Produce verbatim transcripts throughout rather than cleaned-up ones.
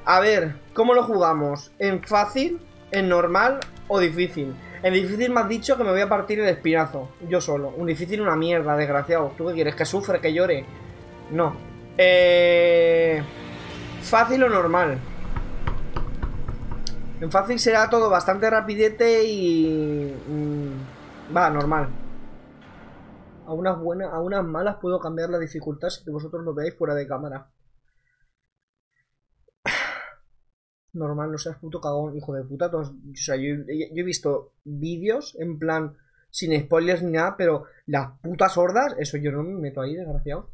A ver, ¿cómo lo jugamos? ¿En fácil, en normal o difícil? En difícil me has dicho que me voy a partir el espinazo. Yo solo. Un difícil una mierda, desgraciado. ¿Tú qué quieres? ¿Que sufre, que llore? No. Eh... Fácil o normal. En fácil será todo bastante rapidete y... Mmm, va, normal. A unas buenas, a unas malas puedo cambiar la dificultad si vosotros lo veáis fuera de cámara. Normal, no seas puto cagón, hijo de puta. Todos, o sea, yo, yo he visto vídeos en plan sin spoilers ni nada, pero las putas hordas, eso yo no me meto ahí, desgraciado.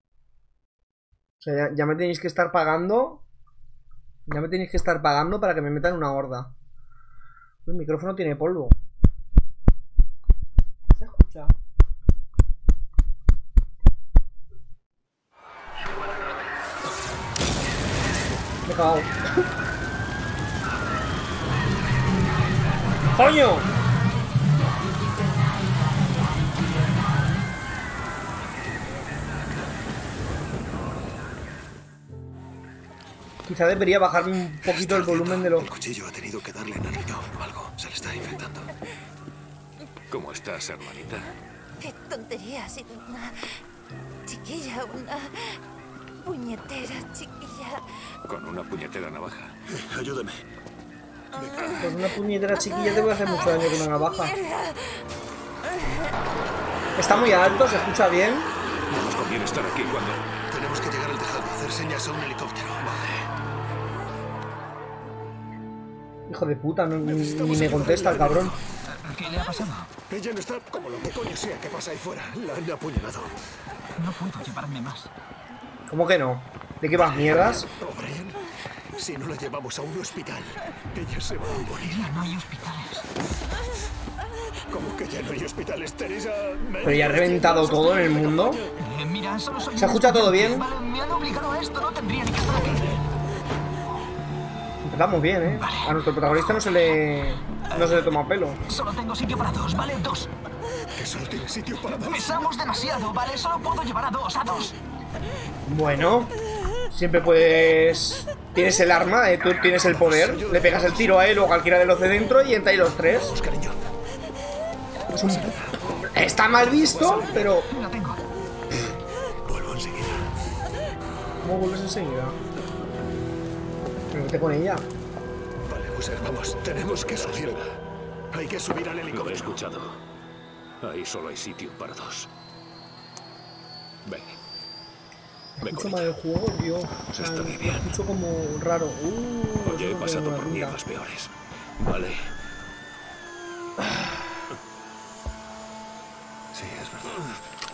O sea, ya, ya me tenéis que estar pagando. Ya me tenéis que estar pagando para que me metan una horda. El micrófono tiene polvo. ¿Se escucha? Me he cagado. ¡Coño! Quizá debería bajar un poquito el volumen de los... El cuchillo ha tenido que darle en el riñón o algo. Se le está infectando. ¿Cómo estás, hermanita? Qué tontería, ha sido una chiquilla, una puñetera chiquilla. Con una puñetera navaja. Ayúdame. Con una puñetera chiquilla te voy a hacer mucho daño con una navaja. Está muy alto, se escucha bien. No nos conviene estar aquí cuando... Tenemos que llegar al tejado, hacer señas a un helicóptero. Hijo de puta, no, ni, ni me contesta el cabrón. ¿Qué le ha pasado? Ella no está como lo que coño sea que pasa ahí fuera. La han apuñalado. No puedo llevarme más. ¿Cómo que no? ¿De qué vas, mierdas? O'Brien, si no la llevamos a un hospital, ella se va a morir. Ya no hay hospitales. ¿Cómo que ya no hay hospitales, Teresa? Pero ya ha reventado todo en el mundo. Eh, mira, solo soy... ¿Se escucha todo bien? Vale, me han obligado a esto, no tendría ni que estar aquí. Empezamos bien, ¿eh? A nuestro protagonista no se le... No se le toma pelo. Solo tengo sitio para dos, ¿vale? Dos. Que solo tiene sitio para dos. Pesamos demasiado, ¿vale? Solo puedo llevar a dos, a dos. Bueno, siempre puedes... Tienes el arma, ¿eh? Tú tienes el poder. Le pegas el tiro a él o a cualquiera de los de dentro y entráis los tres. Vamos, cariño. Es un... Está mal visto, pero... La tengo. Vuelvo enseguida. ¿Cómo vuelves enseguida? Pero vete con ella. Vale, pues vamos, tenemos que subirla. Hay que subir al Lo he helicóptero. escuchado. Ahí solo hay sitio para dos. Ven. Ven Escucho con mal el ella. juego, tío. O sea, Está muy lo bien. escucho como raro. Uh, Oye, he eso no pasado tiene por buena pinta. mierdas peores. Vale. Sí, es verdad.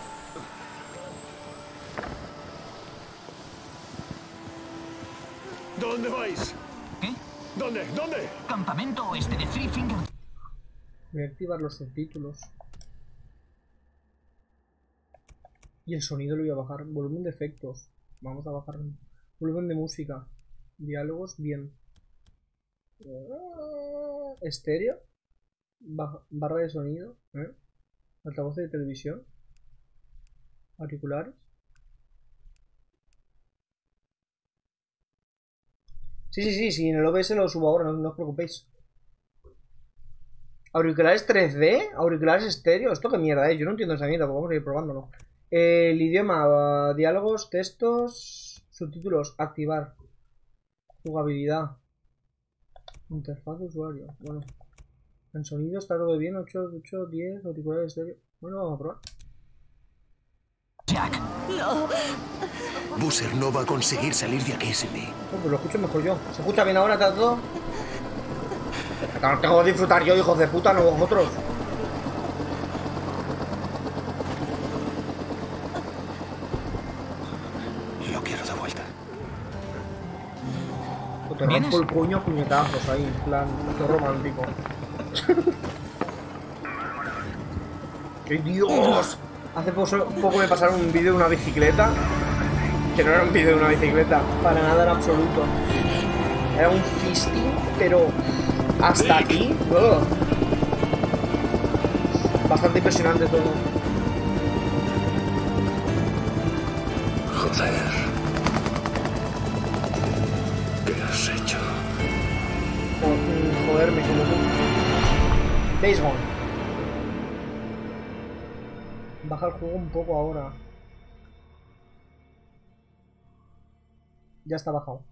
¿Dónde vais? ¿Qué? ¿Dónde? ¿Dónde? Campamento oeste de Three Finger. Voy a activar los subtítulos. Y el sonido lo voy a bajar. Volumen de efectos. Vamos a bajar. Volumen de música. Diálogos, bien. Estéreo. Baja- barra de sonido. ¿Eh? Altavoz de televisión. Auriculares. Sí, sí, sí, sí, en el O B S lo subo ahora, no, no os preocupéis. ¿Auriculares tres D? ¿Auriculares estéreo? ¿Esto qué mierda es? Yo no entiendo esa mierda, pues vamos a ir probándolo. Eh, el idioma, uh, diálogos, textos, subtítulos, activar. Jugabilidad. Interfaz de usuario. Bueno. En sonido está todo bien, ocho, ocho, diez, auriculares estéreo. Bueno, vamos a probar. Jack. No. Busser no va a conseguir salir de aquí sin mí. Oh, pues lo escucho mejor yo. ¿Se escucha bien ahora, todo? Tengo que disfrutar yo, hijos de puta, no vosotros. Lo quiero de vuelta. O te rompo el puño a puñetazos ahí, en plan, qué romántico. ¡Qué Dios! Hace poco, poco me pasaron un vídeo de una bicicleta. Que no era un vídeo de una bicicleta, para nada en absoluto. Era un fisting, pero hasta aquí. ¡Ugh! Bastante impresionante todo. Joder. ¿Qué has has hecho? Jo- Joderme como tú. Days Gone. Baja el juego un poco ahora. Ya está bajado.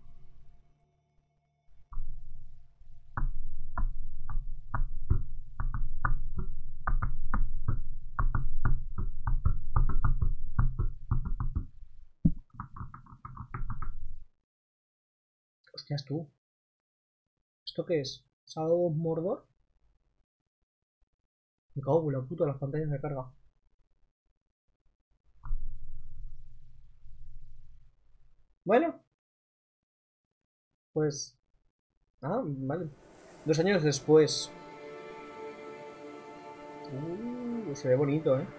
Hostias tú. ¿Esto qué es? ¿Shadow of Mordor? Me cago en la puta, las pantallas de carga. Bueno. Pues... Ah, vale. Dos años después. Uh, se ve bonito, ¿eh?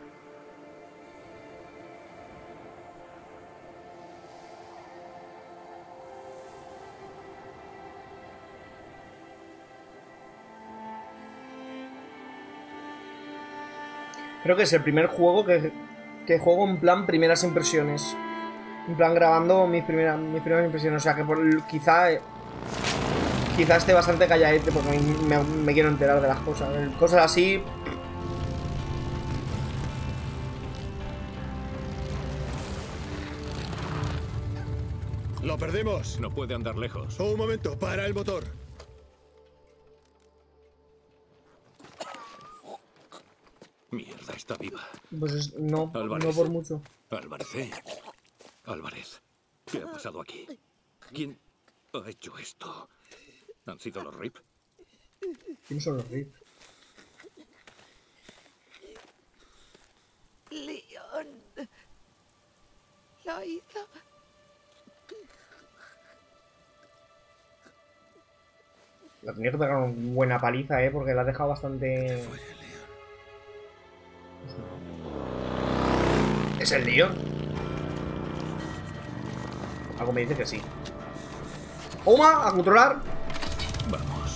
Creo que es el primer juego que, que juego en plan primeras impresiones. En plan grabando mis primeras, mis primeras impresiones. O sea que por, quizá... Quizá esté bastante calladete porque me, me, me quiero enterar de las cosas. Cosas así... ¡Lo perdimos! No puede andar lejos. Un momento, para el motor. Mierda, está viva. Pues es- no, Álvarez. no por mucho. Álvarez, ¿eh? Álvarez, ¿qué ha pasado aquí? ¿Quién ha hecho esto? ¿Han sido los R I P? ¿Quiénes son los R I P? Leon. Lo hizo. La tenía que pegar una buena paliza, eh, porque la ha dejado bastante... ¿Es el Leon? Algo me dice que sí. ¡Oma! ¡A controlar! Vamos.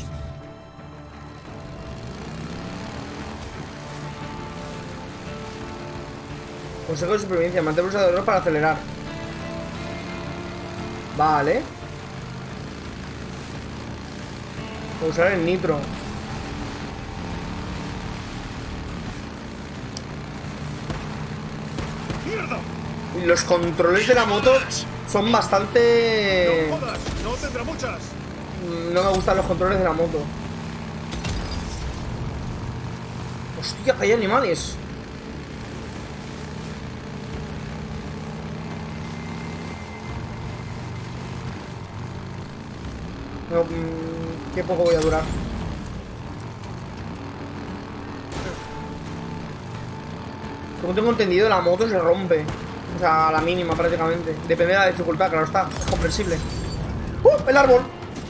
Consejo de supervivencia. Mantén pulsador de error para acelerar. Vale. Voy a usar el nitro. ¡Mierda! Y los controles de la moto son bastante... ¡No jodas! ¡No tendrá muchas! No me gustan los controles de la moto. Hostia, que hay animales. No, mm, qué poco voy a durar. Como tengo entendido, la moto se rompe. O sea, a la mínima prácticamente. Depende de la dificultad, claro está. Es comprensible. ¡Uh! ¡El árbol!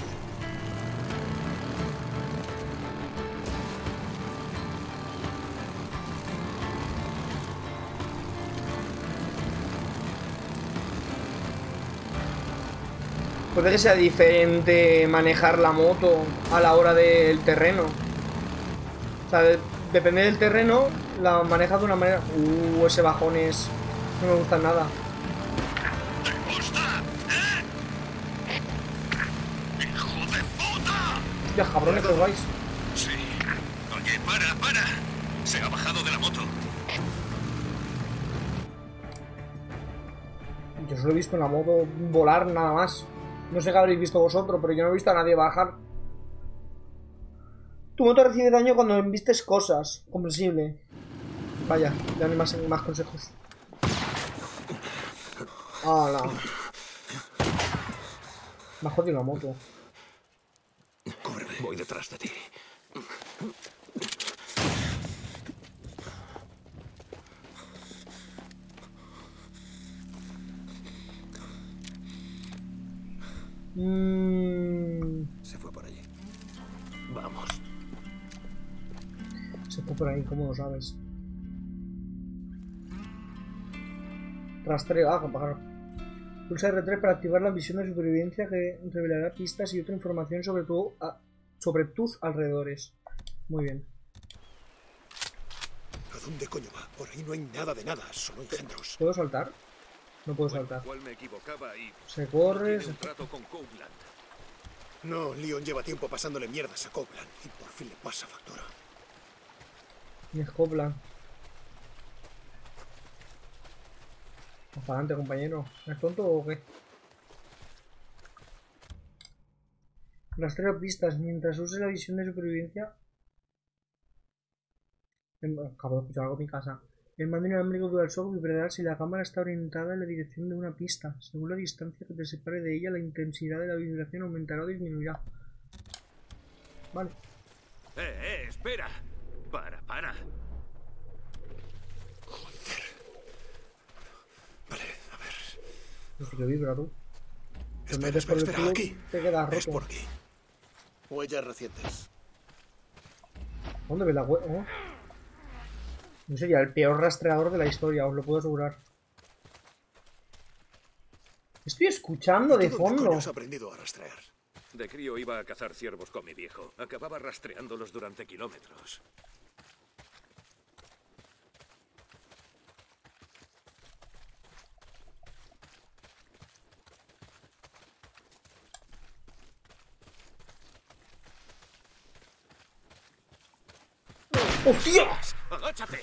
Puede que sea diferente manejar la moto a la hora del terreno. O sea, de- depende del terreno, la manejas de una manera... Uh, ese bajón es... No me gusta nada. Hostia, cabrones que os vais. Sí. Oye, para, para. Se ha bajado de la moto. Yo solo he visto en la moto volar nada más. No sé qué habréis visto vosotros, pero yo no he visto a nadie bajar. Tu moto recibe daño cuando embistes cosas. Comprensible. Vaya, ya no hay más, más consejos. ¡Hala! Me ha jodido la moto. Corre, voy detrás de ti. Mmm... Se fue por allí. Vamos. Se fue por ahí, ¿cómo lo sabes? Rastreo. Ah, apagar. Pulsa R tres para activar la visión de supervivencia que revelará pistas y otra información sobre tu, a- sobre tus alrededores. Muy bien. ¿A dónde coño va? Por ahí no hay nada de nada, solo engendros. ¿Puedo saltar? No puedo saltar. Igual me equivocaba y Se corre, tiene se... un trato con Copeland. No, Leon lleva tiempo pasándole mierdas a Copeland y por fin le pasa factura. Y es Copeland. Vamos para adelante, compañero. ¿Es tonto o qué? Rastreo pistas mientras use la visión de supervivencia. Acabo de escuchar algo en mi casa. El mando inalámbrico DualShock vibrará si la cámara está orientada en la dirección de una pista. Según la distancia que te separe de ella, la intensidad de la vibración aumentará o disminuirá. Vale. ¡Eh, eh! ¡Espera! ¡Para, para! Joder. Vale, a ver. No sé qué vibra, tú. Te Espera, metes por espera, el espera, culo, aquí. te quedas Es roto. por aquí. Huellas recientes. ¿Dónde ves la hue- oh? No sería el peor rastreador de la historia, os lo puedo asegurar. Estoy escuchando de ¿Tú dónde fondo. coño has aprendido a rastrear? De crío iba a cazar ciervos con mi viejo. Acababa rastreándolos durante kilómetros. ¡Hostia! ¡Agáchate!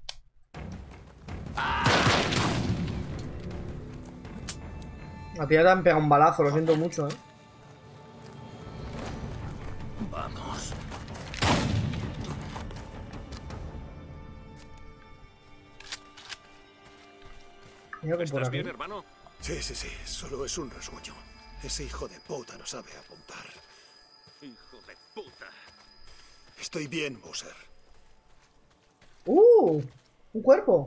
A ti ya te han pegado un balazo, lo siento mucho, eh. Vamos. Mira que por ¿Estás aquí. bien, hermano? Sí, sí, sí. Solo es un rasguño. Ese hijo de puta no sabe apuntar. ¡Hijo de puta! Estoy bien, Bowser. ¡Uh! ¡Un cuerpo!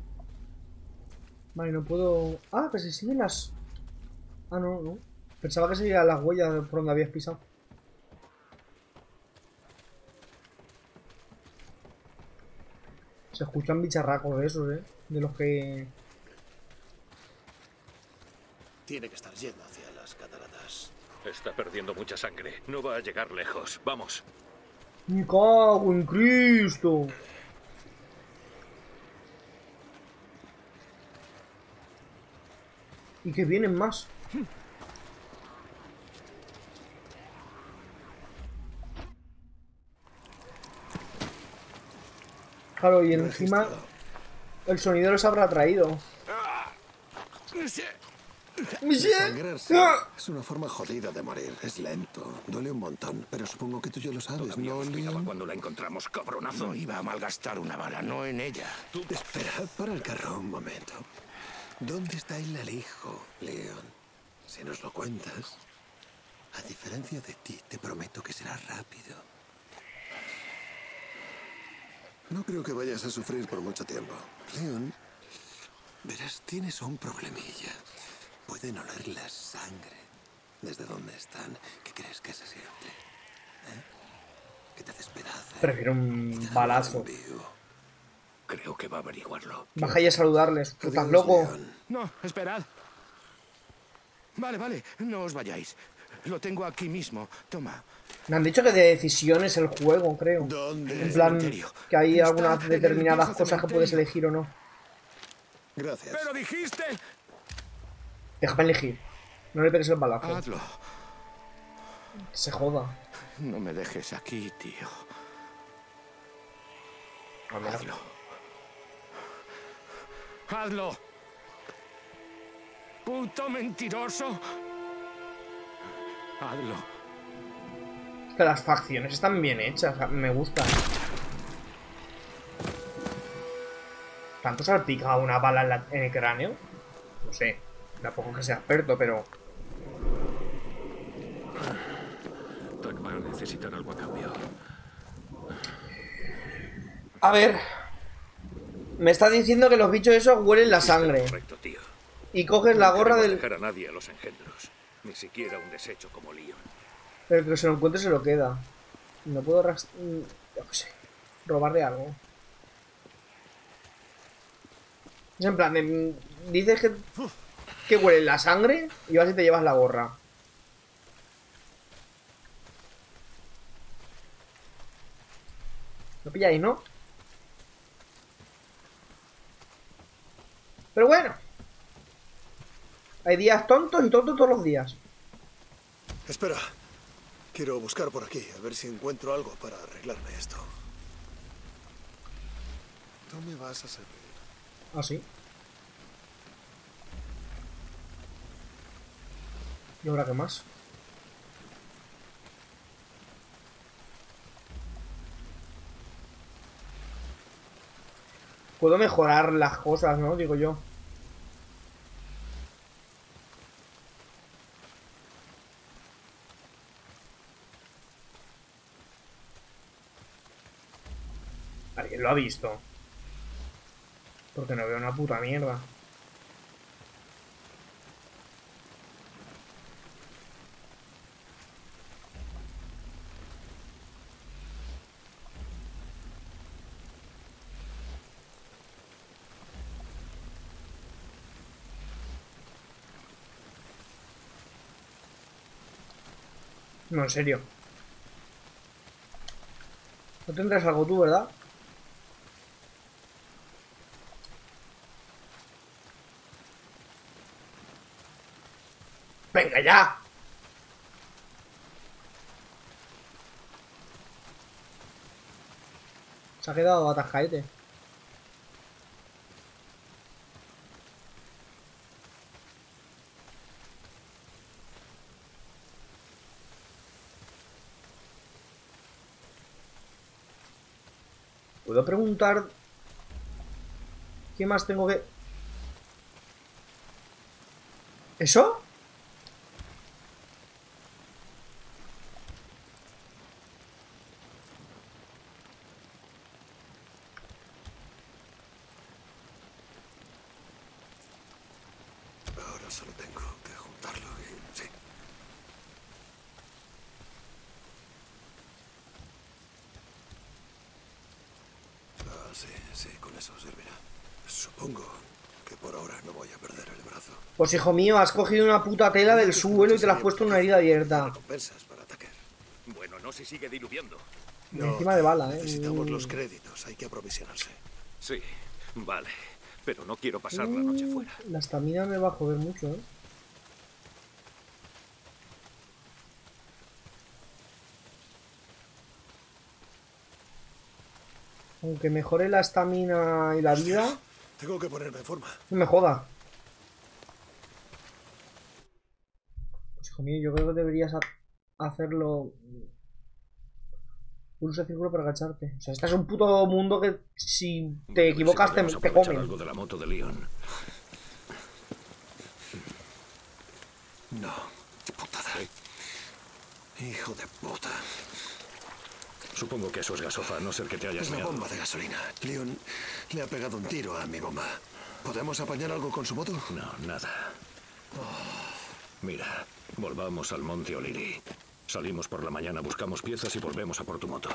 Vale, no puedo... Ah, que se siguen las... Ah, no, no. Pensaba que seguían las huellas por donde habías pisado. Se escuchan bicharracos de esos, eh. De los que... Tiene que estar yendo hacia las cataratas. Está perdiendo mucha sangre. No va a llegar lejos. Vamos. ¡Me cago en Cristo! Y que vienen más. Claro, y encima el sonido los habrá traído. Desangrarse es una forma jodida de morir. Es lento, duele un montón, pero supongo que tú ya lo sabes, Todavía ¿no, nos pegaba Leon? cuando la encontramos, cabronazo. No iba a malgastar una bala, no en ella. Espera, para el carro un momento. ¿Dónde está el alijo, Leon? Si nos lo cuentas, a diferencia de ti, te prometo que será rápido. No creo que vayas a sufrir por mucho tiempo. Leon, verás, tienes un problemilla. Pueden oler la sangre desde donde están. ¿Qué crees que se siente? ¿Eh? Que te despedazan. Prefiero y te un dan balazo. un vivo. Creo que va a averiguarlo. Baja y a saludarles. ¿Tú estás Adiós, loco? Leon. No, esperad. Vale, vale, no os vayáis. Lo tengo aquí mismo. Toma. Me han dicho que de decisión es el juego, creo. ¿Dónde? En plan, cementerio. que hay Está algunas en el determinadas viejo cosas que puedes cementerio. elegir o no. Gracias. Pero dijiste... Déjame elegir. No le pegues el balazo. Hazlo. Que se joda. No me dejes aquí, tío. Hazlo. Hazlo. Puto mentiroso. Hazlo. Que las facciones están bien hechas. Me gustan. ¿Tanto salpica una bala en, la- en el cráneo? No sé. Tampoco que sea experto, pero... Tac va a necesitar algo a cambio. A ver. Me está diciendo que los bichos esos huelen la sangre. Correcto, tío. Y coges la No gorra queremos del... dejar a nadie a los engendros. Ni siquiera un desecho como Leon. El que se lo encuentre se lo queda. No puedo rast... Yo qué sé. Robarle algo. Es en plan, de- dices que... que huele la sangre y vas y te llevas la gorra. Lo pilláis, ¿no? Pero bueno. Hay días tontos y tontos todos los días. Espera. Quiero buscar por aquí, a ver si encuentro algo para arreglarme esto. Tú me vas a servir. Ah, sí. ¿Y ahora qué más? Puedo mejorar las cosas, ¿no? Digo yo. ¿Alguien lo ha visto? Porque no veo una puta mierda. No, en serio. No tendrás algo tú, ¿verdad? ¡Venga ya! Se ha quedado atascaete. ¿Puedo preguntar qué más tengo que...? ¿Eso? Ahora solo tengo que juntarlo y... sí. Ah, sí, sí, con eso servirá. Supongo que por ahora no voy a perder el brazo. Pues hijo mío, has cogido una puta tela del suelo y te la has puesto en una herida abierta. Recompensas para Tucker. Bueno, no se sigue diluviando. Y encima de bala, eh. Necesitamos Mm. los créditos, hay que aprovisionarse. Sí, vale. Pero no quiero pasar la noche Mm, fuera. La estamina me va a joder mucho, eh. Aunque mejore la estamina y la vida, Tengo que ponerme en forma. no me joda. Pues hijo mío, yo creo que deberías ha- hacerlo. Pulsa círculo para agacharte. O sea, este es un puto mundo que si te equivocas te, Podemos te aprovechar comen. algo de la moto de Leon. No, qué putada. Hijo de puta. Supongo que eso es gasofa, a no ser que te hayas Es la meado. bomba de gasolina. Leon le ha pegado un tiro a mi bomba. ¿Podemos apañar algo con su moto? No, nada. Mira, volvamos al Monte O'Leary. Salimos por la mañana, buscamos piezas y volvemos a por tu moto.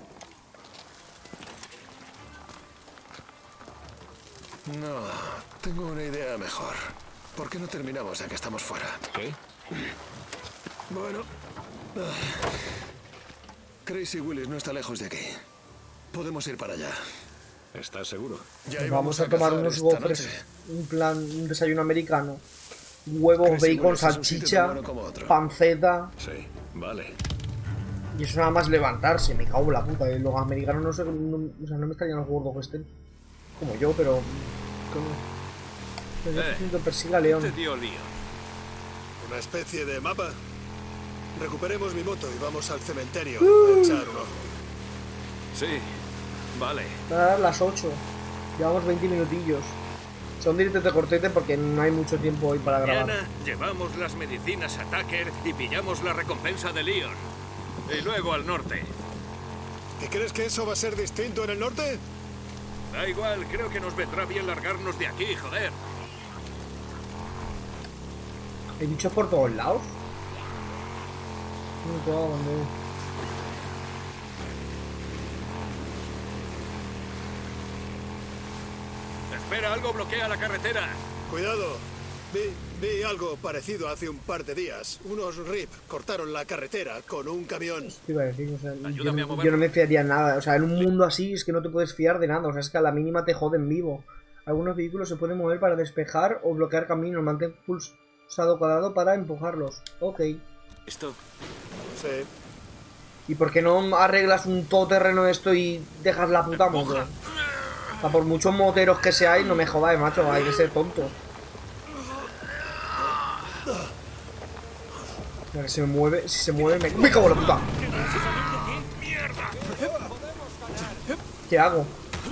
No, tengo una idea mejor. ¿Por qué no terminamos ya que estamos fuera? ¿Qué? Bueno. ah, Crazy Willis no está lejos de aquí. Podemos ir para allá. ¿Estás seguro? Ya Nos íbamos vamos a tomar cazar unos esta gofres. noche. Un plan, un desayuno americano. Huevos, Crazy bacon, Willis es un sitio salchicha, tan bueno como otro. panceta. Sí, vale. Y eso nada más levantarse, me cago en la puta. Y los americanos no sé, no, o sea, no me estarían los gordos que estén. Como yo, pero. Como... Eh, Eh, persiga a León. Te dio lío. Una especie de mapa. Recuperemos mi moto y vamos al cementerio a echar un ojo. Sí, vale. Van a dar las ocho. Llevamos veinte minutillos. Son directos de cortete porque no hay mucho tiempo hoy para grabar. Mañana llevamos las medicinas a Tucker y pillamos la recompensa de Leon. Y luego al norte. ¿Y crees que eso va a ser distinto en el norte? Da igual, creo que nos vendrá bien largarnos de aquí, joder. ¿Hay bichos por todos lados? No me acuerdo dónde. Espera, algo bloquea la carretera. Cuidado. Vi, vi algo parecido hace un par de días. Unos R I P cortaron la carretera con un camión. ¿Qué iba a decir? O sea, yo, Ayúdame a no- moverlo. yo no me fiaría en nada. O sea, en un mundo así es que no te puedes fiar de nada. O sea, es que a la mínima te joden vivo. Algunos vehículos se pueden mover para despejar o bloquear caminos. Mantén pulsado cuadrado para empujarlos. Ok. ¿Esto? Sí. ¿Y por qué no arreglas un todoterreno esto y dejas la puta moto? O sea, por muchos moteros que seáis, no me jodáis, macho, hay que ser tontos. Mira que se me mueve, si se mueve me... ¡Me cago en la puta! ¿Qué hago?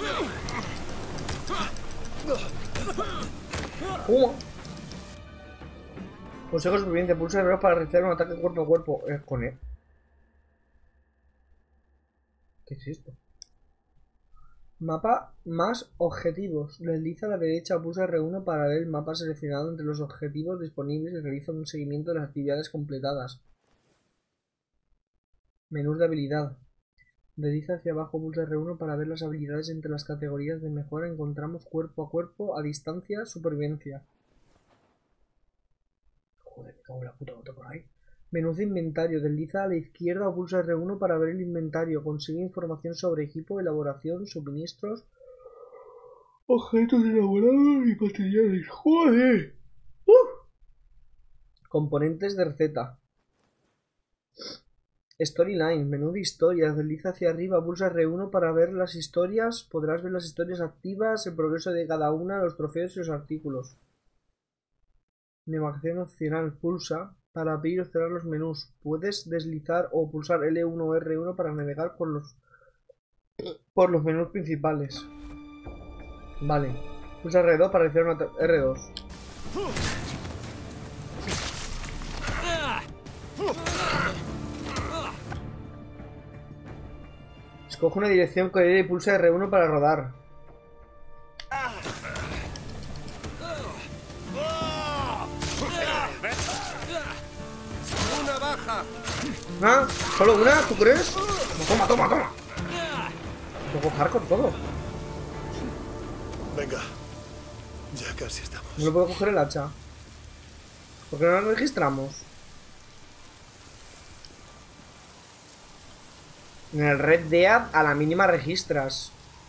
¿Cómo? Consejo superviviente, pulsa el reloj para realizar un ataque cuerpo a cuerpo. Es con él. ¿Qué es esto? Mapa más objetivos. Desliza a la derecha o pulsa R uno para ver el mapa seleccionado entre los objetivos disponibles y realiza un seguimiento de las actividades completadas. Menús de habilidad. Desliza hacia abajo, pulsa R uno para ver las habilidades entre las categorías de mejora. Encontramos cuerpo a cuerpo, a distancia, supervivencia. Joder, me cago en la puta moto por ahí. Menú de inventario. Desliza a la izquierda o pulsa R uno para ver el inventario. Consigue información sobre equipo, elaboración, suministros, objetos elaborados y materiales. ¡Joder! ¡Uh! Componentes de receta. Storyline. Menú de historias. Desliza hacia arriba, pulsa R uno para ver las historias. Podrás ver las historias activas, el progreso de cada una, los trofeos y los artículos. Navegación opcional. Pulsa para abrir o cerrar los menús. Puedes deslizar o pulsar L uno o R uno para navegar por los por los menús principales. Vale. Pulsa R dos para realizar una R dos. Escoge una dirección coherente y pulsa R uno para rodar. ¡Una baja! ¿Ah? ¿Solo una? ¿Tú crees? Toma, toma, toma. Un poco hardcore todo. Venga. Ya casi estamos. No lo puedo coger el hacha. ¿Por qué no lo registramos? En el Red Dead a la mínima registras.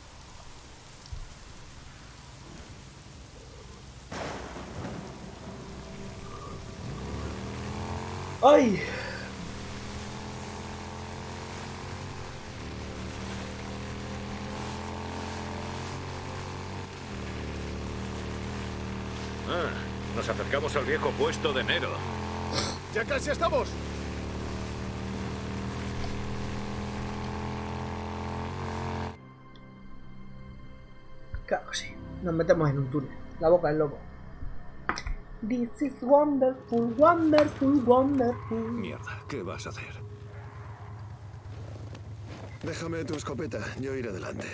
¡Ay! Ah, nos acercamos al viejo puesto de Nero. ¡Ya casi estamos! Claro que sí. Nos metemos en un túnel. La boca del lobo. This is wonderful, wonderful, wonderful. Mierda, ¿qué vas a hacer? Déjame tu escopeta, yo iré adelante.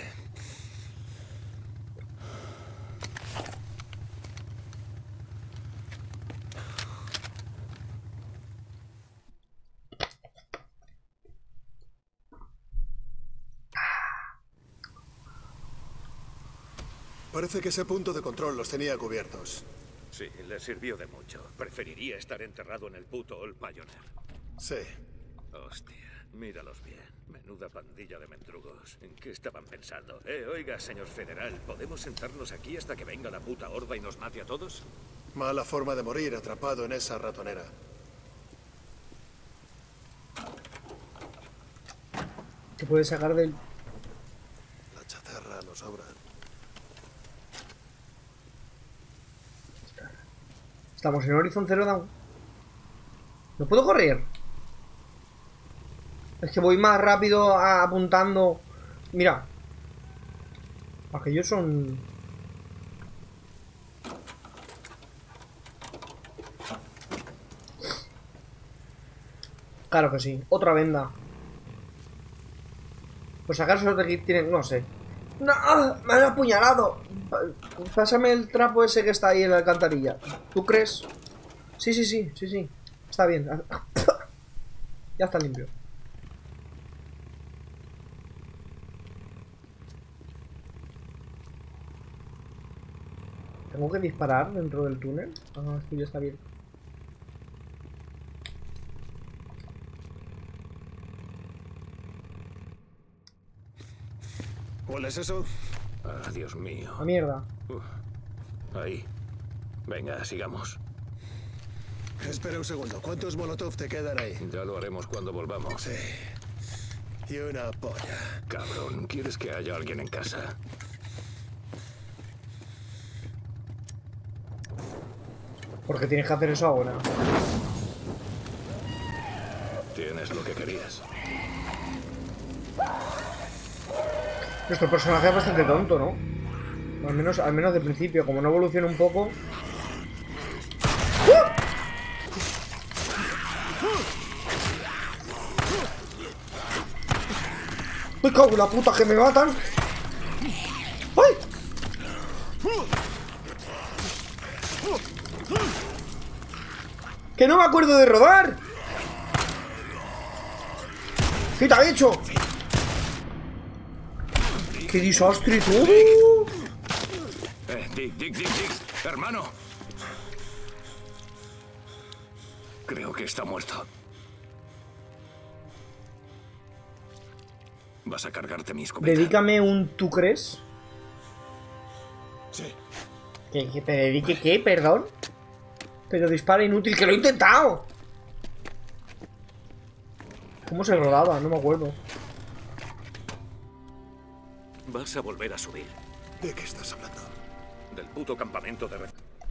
Parece que ese punto de control los tenía cubiertos. Sí, le sirvió de mucho. Preferiría estar enterrado en el puto Old Pioneer. Sí. Hostia, míralos bien. Menuda pandilla de mendrugos. ¿En qué estaban pensando? Eh, oiga, señor federal, ¿podemos sentarnos aquí hasta que venga la puta horda y nos mate a todos? Mala forma de morir atrapado en esa ratonera. ¿Qué puedes sacar del...? La chatarra nos sobra. Estamos en Horizon Zero Dawn. ¿No puedo correr? Es que voy más rápido a- apuntando. Mira. Aquellos son... Claro que sí. Otra venda. Pues acaso te tienen... No sé. ¡No! ¡Me han apuñalado! Pásame el trapo ese que está ahí en la alcantarilla. ¿Tú crees? Sí, sí, sí, sí, sí. Está bien. Ya está limpio. ¿Tengo que disparar dentro del túnel? Ah, esto ya está bien. ¿Cuál es eso? Ah, Dios mío. ¡A mierda! Uf. Ahí. Venga, sigamos. Espera un segundo. ¿Cuántos molotov te quedan ahí? Ya lo haremos cuando volvamos. Sí. Y una polla. Cabrón, ¿quieres que haya alguien en casa? ¿Por qué tienes que hacer eso ahora? Tienes lo que querías. Nuestro personaje es bastante tonto, ¿no? Al menos, al menos de principio, como no evoluciona un poco. ¡Me cago en la puta que me matan! ¡Ay! ¡Que no me acuerdo de rodar! ¿Qué te ha hecho? ¡Qué desastre todo! Eh, Dick, Dick, Dick, Dick, hermano. Creo que está muerto. Vas a cargarte mi escopeta. Dedícame un ¿tú crees? Sí. ¿Que, que te dedique qué? Perdón. Pero dispara inútil, que lo he intentado. ¿Cómo se rodaba? No me acuerdo. Vas a volver a subir. ¿De qué estás hablando? Del puto campamento de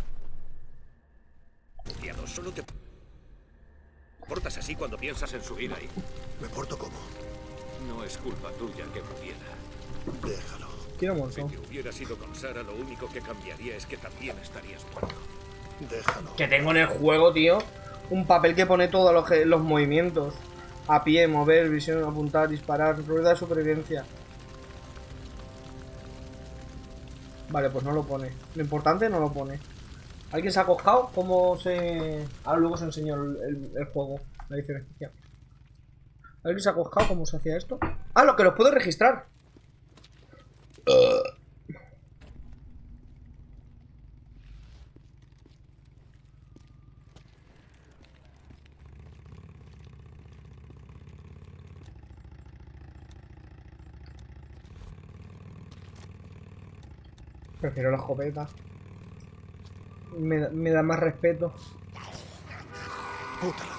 refugiados. Solo te portas así cuando piensas en subir ahí. ¿Me porto como? No es culpa tuya que muriera. Déjalo. Quiero Si muerto. te hubieras ido con Sara, lo único que cambiaría es que también estarías muerto. Déjalo. Que tengo en el juego, tío, un papel que pone todos los, los movimientos. A pie, mover, visión, apuntar, disparar, rueda de supervivencia. Vale, pues no lo pone. Lo importante no lo pone. ¿Alguien se ha coscado? ¿Cómo se...? Ahora luego os enseño el, el, el juego, la diferencia. ¿Alguien se ha coscado? ¿Cómo se hacía esto? Ah, lo que los puedo registrar. Uh. Prefiero la escopeta. Me, me da más respeto. Puta la...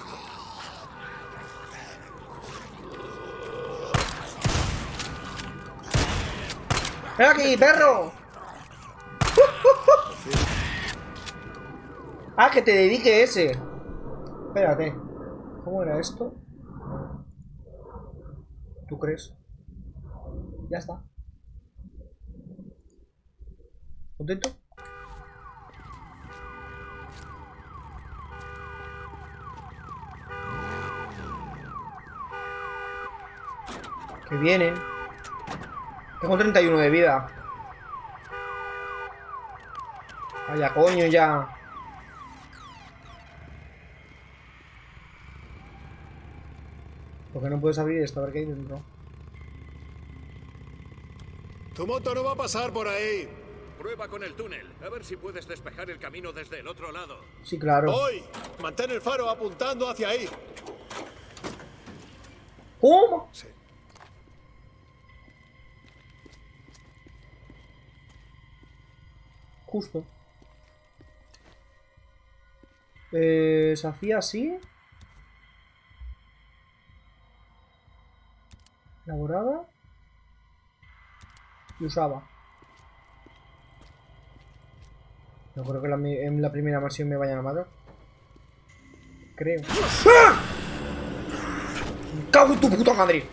¡Ven aquí, perro! ¡Ah, que te dedique ese! Espérate. ¿Cómo era esto? ¿Tú crees? Ya está. ¿Contento? Que vienen. Tengo treinta y uno de vida. Vaya coño ya. ¿Por qué no puedes abrir esto? A ver qué hay dentro. Tu moto no va a pasar por ahí. Prueba con el túnel, a ver si puedes despejar el camino desde el otro lado. Sí, claro. Voy. Mantén el faro apuntando hacia ahí. ¿Cómo? Sí. Justo. Eh, se hacía así. Elaborada. Y usaba. No creo que la, en la primera versión me vayan a matar. Creo. ¡Ah! ¡Me cago en tu puta madre!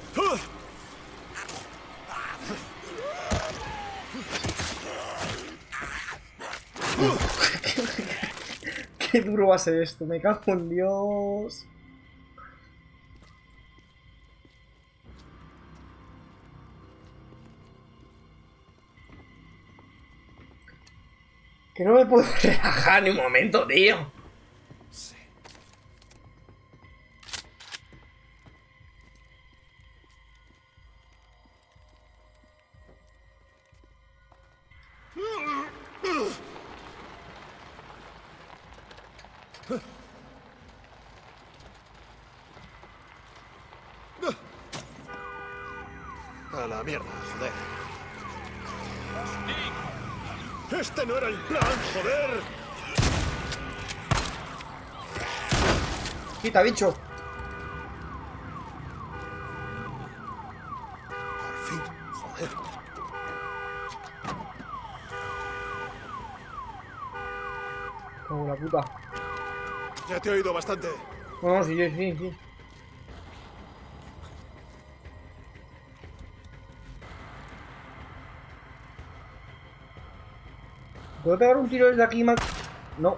Qué duro va a ser esto, me cago en Dios. Que no me puedo relajar ni un momento, tío. Sí. A la mierda, joder. Este no era el plan, joder. Quita, bicho. Por fin, joder. Como la puta. Ya te he oído bastante. No, no, sí, sí, sí, sí. ¿Puedo pegar un tiro desde aquí, Mac? No.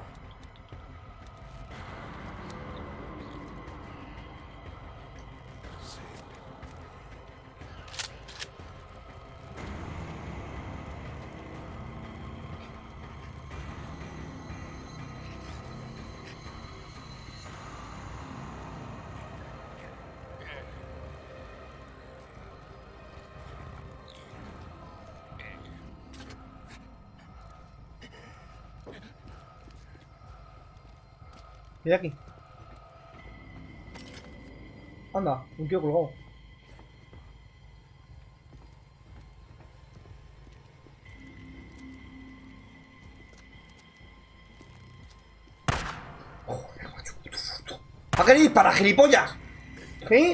Mira aquí. Anda, un tío colgado. Joder, macho, puto susto. ¿Para qué disparar, gilipollas? ¿Sí?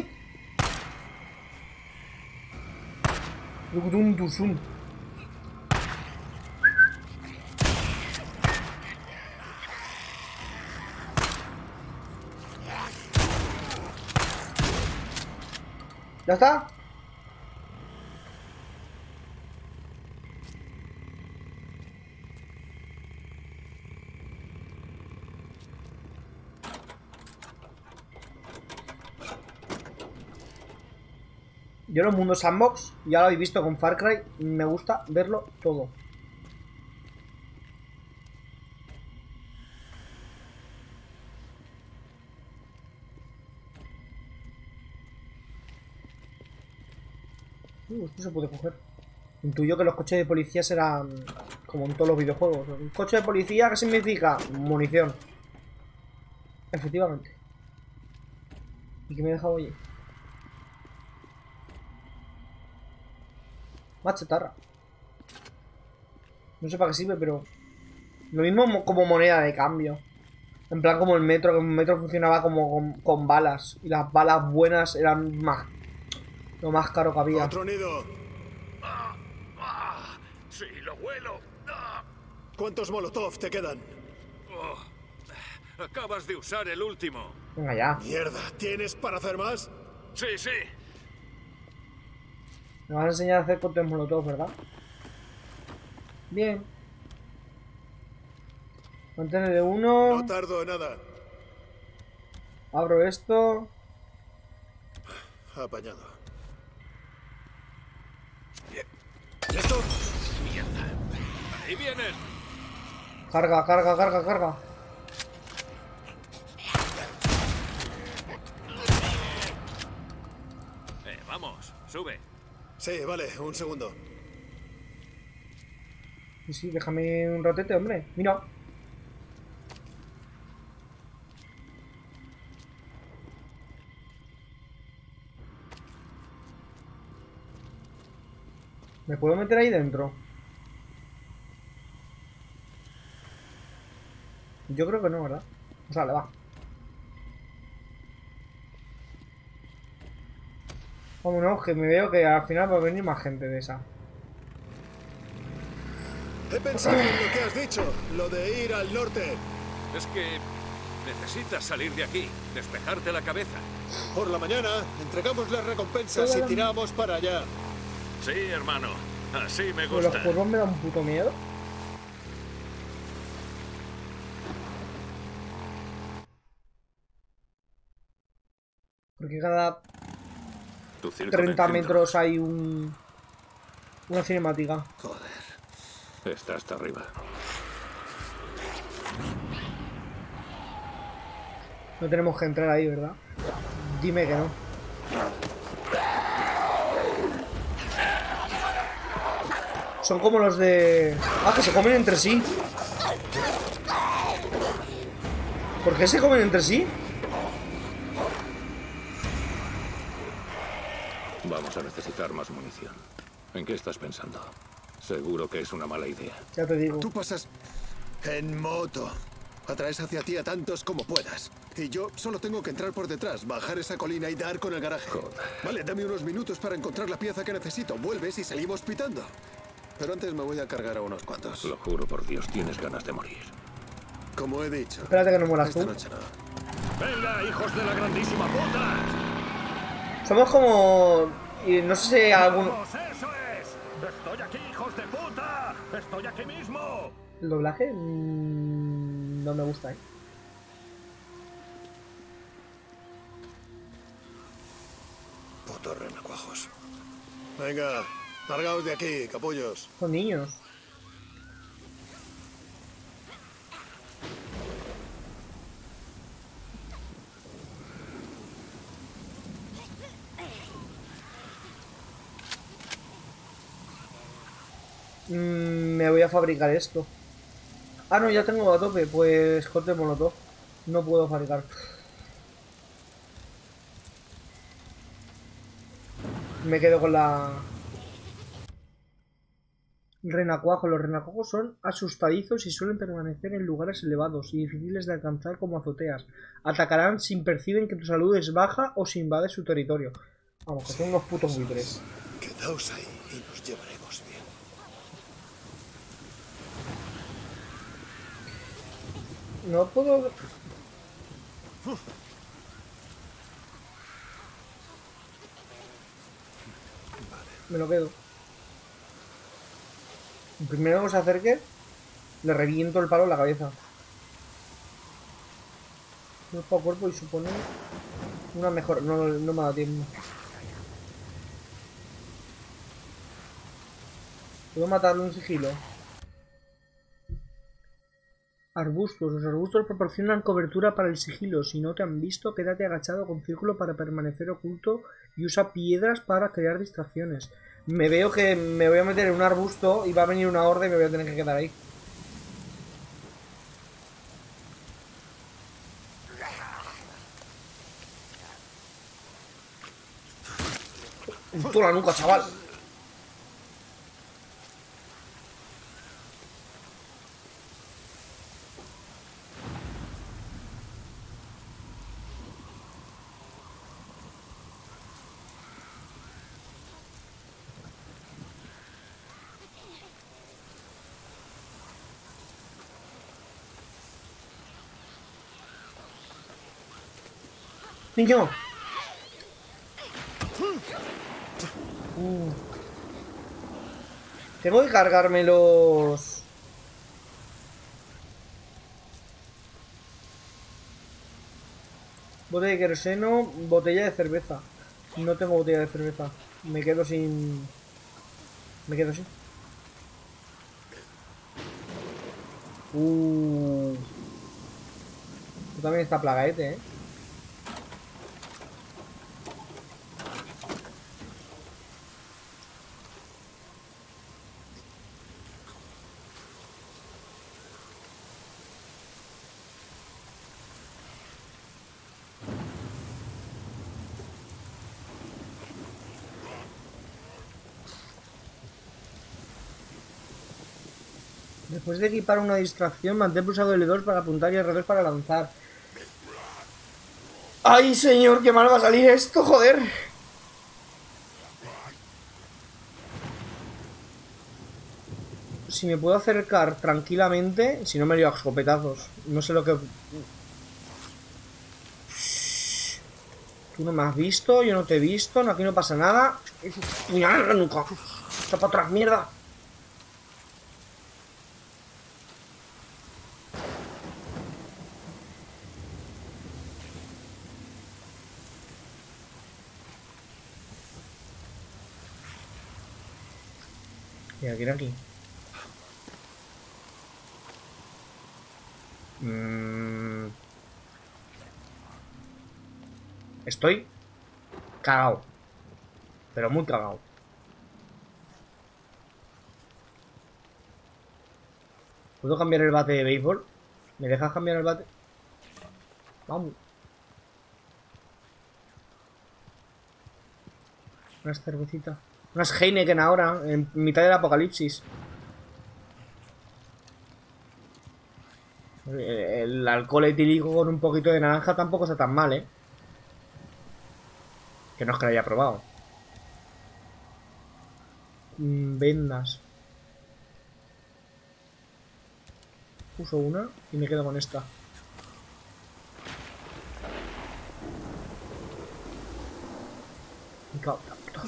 Dum, dum, dum. ¿Ya está? Yo en el mundo sandbox, ya lo habéis visto con Far Cry, me gusta verlo todo. Uh, esto se puede coger. Intuyo que los coches de policía serán como en todos los videojuegos. Un coche de policía, ¿qué significa? Munición. Efectivamente. ¿Y qué me he dejado allí? Más chatarra. No sé para qué sirve, pero... Lo mismo como moneda de cambio. En plan como el metro, que el metro funcionaba como con, con balas. Y las balas buenas eran más... Lo más caro que había. Otro nido. Ah, ah, sí, lo huelo. Ah, ¿Cuántos molotov te quedan? oh, acabas de usar el último. Venga ya. Mierda, ¿tienes para hacer más? Sí, sí. Me vas a enseñar a hacer cócteles molotov, ¿verdad? Bien. Mantener de uno. No tardo nada. Abro esto. Apañado. ¿Listo? Mierda. Ahí vienen. Carga, carga, carga, carga. Eh, vamos, sube. Sí, vale, un segundo. Sí, sí, déjame un ratete, hombre. Mira. ¿Me puedo meter ahí dentro? Yo creo que no, ¿verdad? O sea, le va. Vámonos, que me veo que al final va a venir más gente de esa. He pensado en lo que has dicho, lo de ir al norte. Es que necesitas salir de aquí, despejarte la cabeza. Por la mañana entregamos las recompensas y tiramos para allá. Sí, hermano. Así me Pero los gusta. curvos me dan un puto miedo. Porque cada Tu circo treinta de metros hay un... Una cinemática. Joder. Está hasta arriba. No tenemos que entrar ahí, ¿verdad? Dime que no. Son como los de... Ah, que se comen entre sí. ¿Por qué se comen entre sí? Vamos a necesitar más munición. ¿En qué estás pensando? Seguro que es una mala idea. Ya te digo. Tú pasas en moto. Atraes hacia ti a tantos como puedas. Y yo solo tengo que entrar por detrás, bajar esa colina y dar con el garaje. Joder. Vale, dame unos minutos para encontrar la pieza que necesito. Vuelves y seguimos pitando. Pero antes me voy a cargar a unos cuantos. Lo juro por Dios, tienes ganas de morir. Como he dicho. Espérate que no mueras Esta tú. noche no. ¡Venga, hijos de la grandísima puta! Somos como... y no sé si algún... ¡Vamos, eso es! ¡Estoy aquí, hijos de puta! ¡Estoy aquí mismo! El doblaje... mmm, no me gusta, ¿eh? Putos renacuajos. Venga, largaos de aquí, capullos. Son niños. Mm, me voy a fabricar esto. Ah, no, ya tengo a tope. Pues corte molotov. No puedo fabricar. Me quedo con la... Renacuajo. Los renacuajos son asustadizos y suelen permanecer en lugares elevados y difíciles de alcanzar como azoteas. Atacarán si perciben que tu salud es baja o si invades su territorio. Vamos, que son unos putos buitres. Quedaos ahí y nos llevaremos bien. No puedo... Me lo quedo. El primero que se acerque, le reviento el palo en la cabeza. Cuerpo a cuerpo y supone una mejor... No, no me da tiempo. Puedo matarlo en sigilo. Arbustos. Los arbustos proporcionan cobertura para el sigilo. Si no te han visto, quédate agachado con círculo para permanecer oculto y usa piedras para crear distracciones. Me veo que me voy a meter en un arbusto y va a venir una horda y me voy a tener que quedar ahí. Justo la nuca, chaval. Niño. Uh. Tengo que cargarme los... Botella de queroseno, botella de cerveza. No tengo botella de cerveza. Me quedo sin... Me quedo sin... Uh. Esto también está plagaete, eh. Después de equipar una distracción, mantén pulsado L dos para apuntar y R dos para lanzar. ¡Ay, señor! ¡Qué mal va a salir esto, joder! Si me puedo acercar tranquilamente, si no me lío a escopetazos. No sé lo que... Tú no me has visto, yo no te he visto, no, aquí no pasa nada. ¡Puñal, nunca! ¡Está para atrás, mierda! Mira, ¿quién aquí? Mm. Estoy cagao. Pero muy cagao. ¿Puedo cambiar el bate de béisbol? ¿Me dejas cambiar el bate? Vamos. Unas cervecitas. Unas Heineken ahora, en mitad del apocalipsis. El, el alcohol etílico con un poquito de naranja tampoco está tan mal, ¿eh? Que no es que lo haya probado. Mm, vendas. Uso una y me quedo con esta. Me cago en la puta.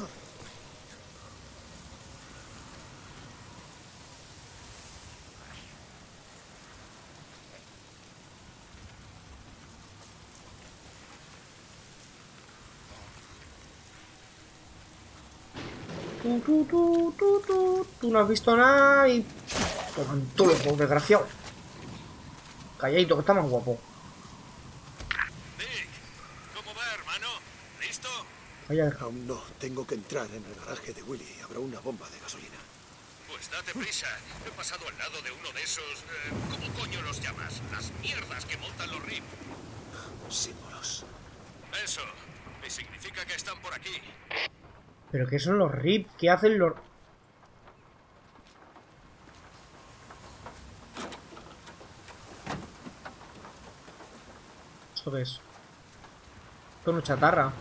Tú, tú, tú, tú, tú, tú no has visto nada y... Toman todos los desgraciados. Calladito, que está más guapo. Nick, ¿cómo va, hermano? ¿Listo? Vaya dejado. Aún no. Tengo que entrar en el garaje de Willy. Habrá una bomba de gasolina. Pues date prisa. He pasado al lado de uno de esos... Eh, ¿Cómo coño los llamas? Las mierdas que montan los R I P. Símbolos. Eso. Y significa que están por aquí. ¿Pero qué son los R I P? ¿Qué hacen los...? ¿Esto qué es? Esto no es chatarra.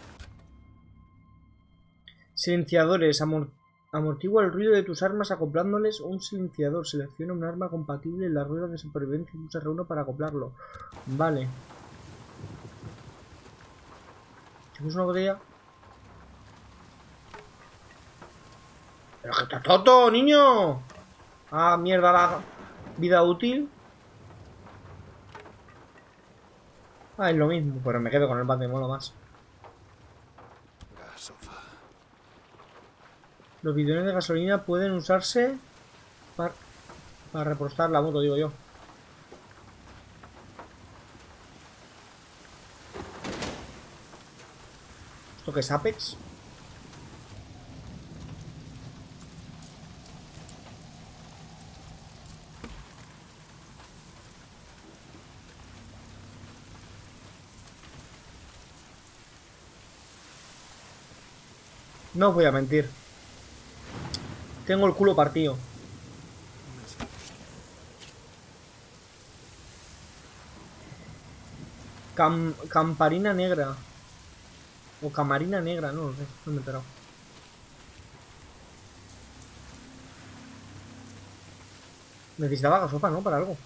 Silenciadores. Amor... Amortigua el ruido de tus armas acoplándoles un silenciador. Selecciona un arma compatible en la rueda de supervivencia y usa R uno para acoplarlo. Vale. ¿Tienes una botella? ¡Pero que está toto, niño! Ah, mierda, la vida útil. Ah, es lo mismo, pero me quedo con el bate, mola más. Gasofa. Los bidones de gasolina pueden usarse para, para repostar la moto, digo yo. ¿Esto qué es Apex? No os voy a mentir. Tengo el culo partido. Cam camparina negra. O camarina negra, no lo sé. No me he enterado. Necesitaba gasofa, ¿no? Para algo.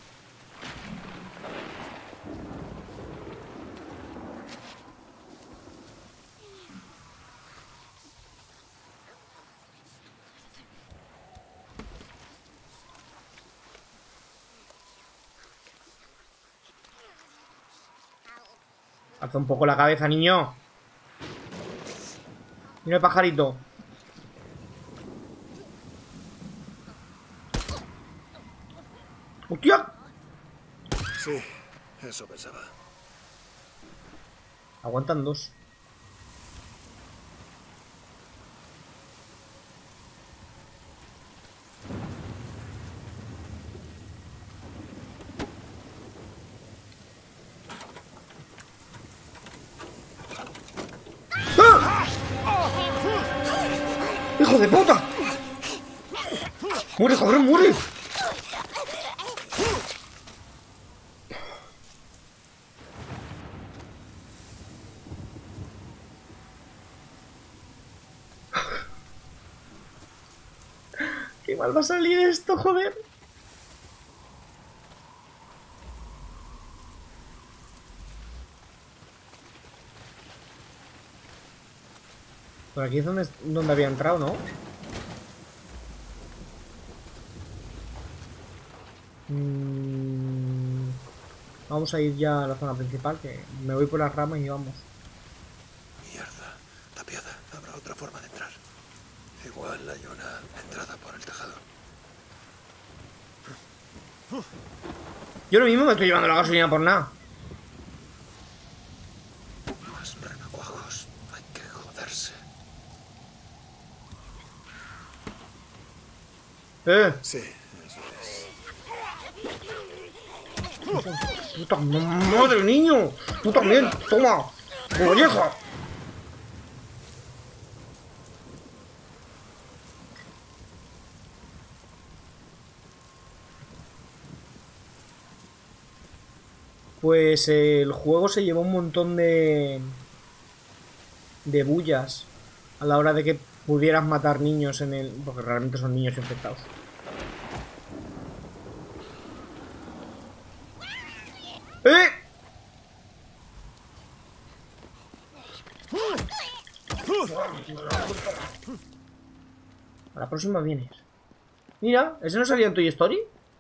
Alza un poco la cabeza, niño. Mira el pajarito. ¡Hostia! Sí, eso pensaba. Aguantan dos. ¡Hijo de puta! ¡Muere, cabrón, muere! ¡Qué mal va a salir esto, joder! Por aquí es donde, donde había entrado, ¿no? Mm, vamos a ir ya a la zona principal, que me voy por las ramas y vamos. Mierda. Tapiada. Habrá otra forma de entrar. Igual hay una entrada por el tejado. Yo lo mismo me estoy llevando la gasolina por nada. Más renacuajos. Hay que joderse. ¡Eh! Sí, eso es. ¡Puta madre, niño! ¡Tú también! ¡Toma! ¡Molleja! Pues eh, el juego se llevó un montón de... de bullas a la hora de que pudieras matar niños en el... porque realmente son niños infectados. ¡Eh! A la próxima vienes. Mira, ¿ese no salía en Toy Story?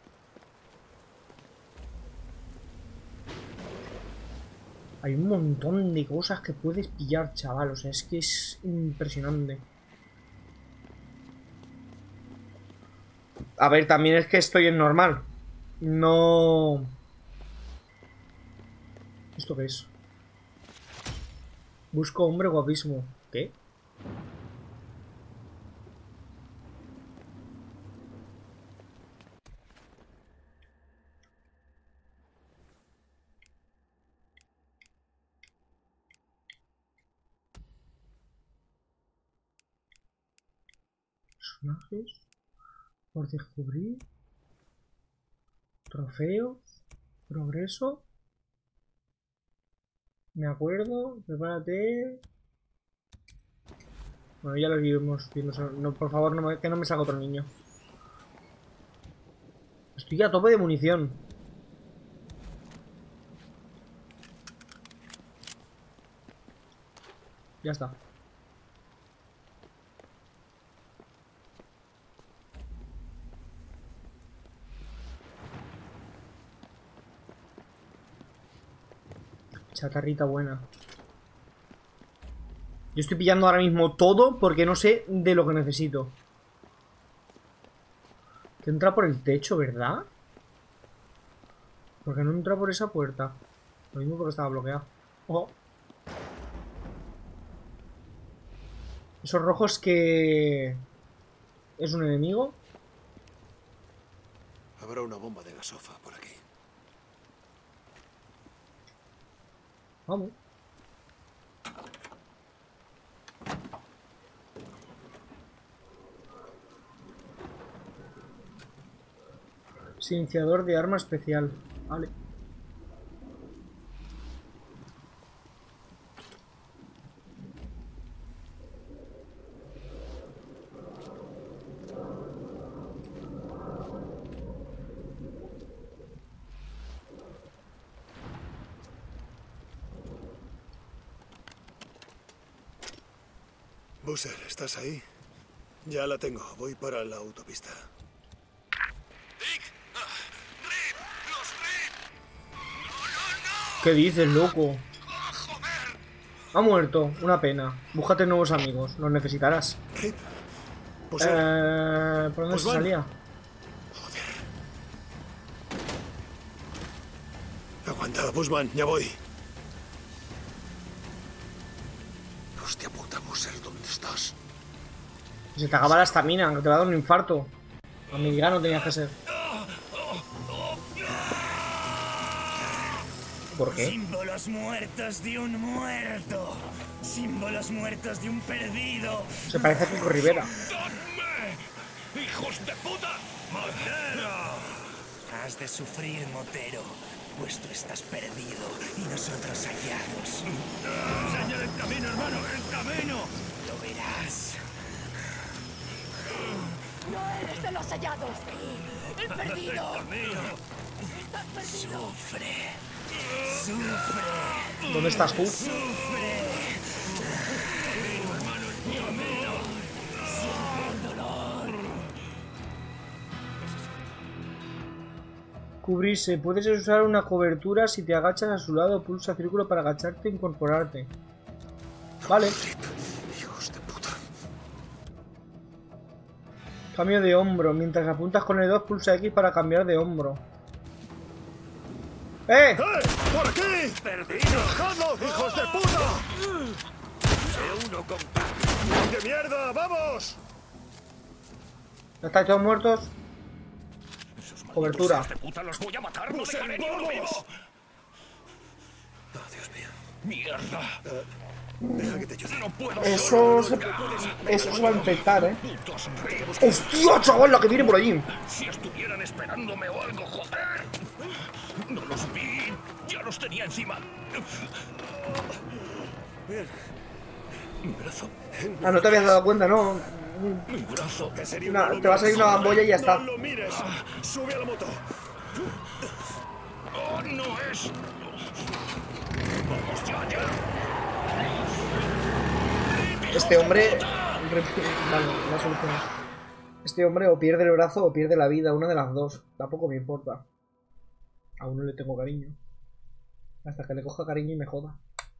Hay un montón de cosas que puedes pillar, chaval. O sea, es que es impresionante. A ver, también es que estoy en normal. No... ¿Esto qué es? Busco hombre guapísimo. ¿Qué? Personajes por descubrir, trofeos, progreso, me acuerdo, prepárate. Bueno, ya lo vimos viendo. No, por favor, no me, que no me salga otro niño. Estoy a tope de munición. Ya está. Chatarrita buena. Yo estoy pillando ahora mismo todo porque no sé de lo que necesito. Que entra por el techo, ¿verdad? Porque no entra por esa puerta. Lo mismo porque estaba bloqueado. Oh. Esos rojos que... ¿Es un enemigo? Habrá una bomba de gasofa por aquí. Vamos. Silenciador de arma especial. Vale. Boozer, ¿estás ahí? Ya la tengo. Voy para la autopista. ¿Qué dices, loco? Ha muerto. Una pena. Búscate nuevos amigos. Los necesitarás. Rick. Eh, ¿Por dónde se salía? Joder. Aguanta, Busman. Ya voy. Hostia puta, Boozer, ¿dónde estás? Se te acaba la estamina, que te va a dar un infarto. Americano tenías que ser. ¿Por qué? Símbolos muertos de un muerto. Símbolos muertos de un perdido. Se parece a Kiko Rivera. ¡Dadme! ¡Hijos de puta! ¡Motero! Has de sufrir, Motero. Pues tú estás perdido y nosotros hallados. ¡Señor, el camino, hermano! ¡El camino! Lo verás. No eres de los hallados. El perdido. Estás perdido. Sufre. Sufre. ¿Dónde estás tú? Sufre. Cubrirse. Puedes usar una cobertura si te agachas a su lado. Pulsa círculo para agacharte e incorporarte. Vale. Hijos de puta. Cambio de hombro. Mientras apuntas con el dos, pulsa X para cambiar de hombro. ¡Eh! ¡Eh! ¡Por aquí! ¡Perdido! ¡Dejadlo, hijos de puta! ¡Se uno con... ¡De mierda! ¡Vamos! ¿No estáis todos muertos? Cobertura. ¡De puta, los voy a matar! ¡No Boozer, dejaré ni uno vivo! vamos. Oh, Dios mío. ¡Mierda! Deja que te ayude. No puedo Eso solo, se, no puedes eso se va a infectar, ¿eh? putos reos. ¡Hostia, chaval, la que viene por allí! Si estuvieran esperándome o algo, joder. No los vi. Ya los tenía encima. Bien. Mi brazo. Ah, no te habías dado cuenta, ¿no? Mi brazo. En serio, Una- no lo te va a salir mires. una bambolla y ya está. No lo mires. Sube a la moto. Oh, no es. Vamos ya, ya. Este hombre... Vale, la solución. Este hombre o pierde el brazo o pierde la vida, una de las dos. Tampoco me importa. A uno le tengo cariño. Hasta que le coja cariño y me joda.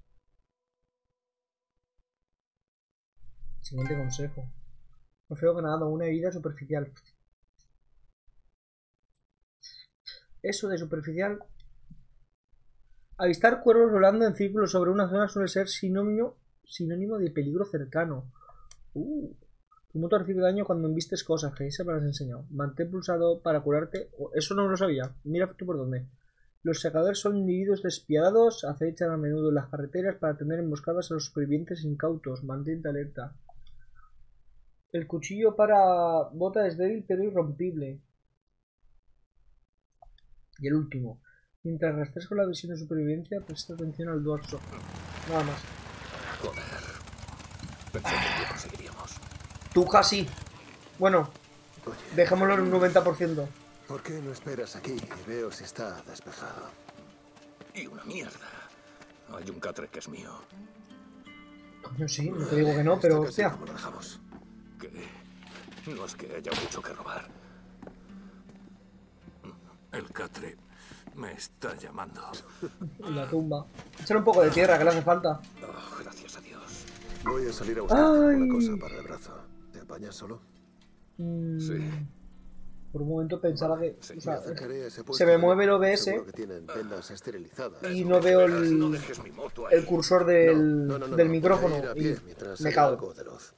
Siguiente consejo. No feo que nada, una herida superficial. Eso de superficial. Avistar cuervos volando en círculos sobre una zona suele ser sinónimo, sinónimo de peligro cercano. Uh. Tu moto recibe daño cuando embistes cosas, que esa me las he enseñado. Mantén pulsado para curarte. Eso no lo sabía. Mira tú por dónde. Los secadores son individuos despiadados, acechan a menudo en las carreteras para tener emboscadas a los supervivientes incautos. Mantente alerta. El cuchillo para bota es débil pero irrompible. Y el último. Mientras rastreas con la visión de supervivencia, presta atención al dorso. Nada más. Joder. Pensé que lo conseguiríamos. Tú casi. Bueno, Oye, dejémoslo en un noventa por ciento. ¿por qué no esperas aquí y veo si está despejado? Y una mierda. Hay un catre que es mío. Coño, sí, no te digo que no, pero Está casi hostia. como lo dejamos. Que no es que haya mucho que robar. El catre me está llamando. La tumba. Echar un poco de tierra, que le hace falta. Oh, gracias a Dios. Voy a salir a buscar Ay. una cosa para el brazo. ¿Te apañas solo? Mm, Sí. Por un momento pensaba que... Sí, o Me sea, acercaré a ese puesto se me de- mueve el O B S Seguro que tienen vendas esterilizadas. y no veo Verás, no el, dejes mi moto ahí. el cursor del, No, no, no, no, del no, micrófono voy a ir a y pie mientras me haya cago. algo de luz.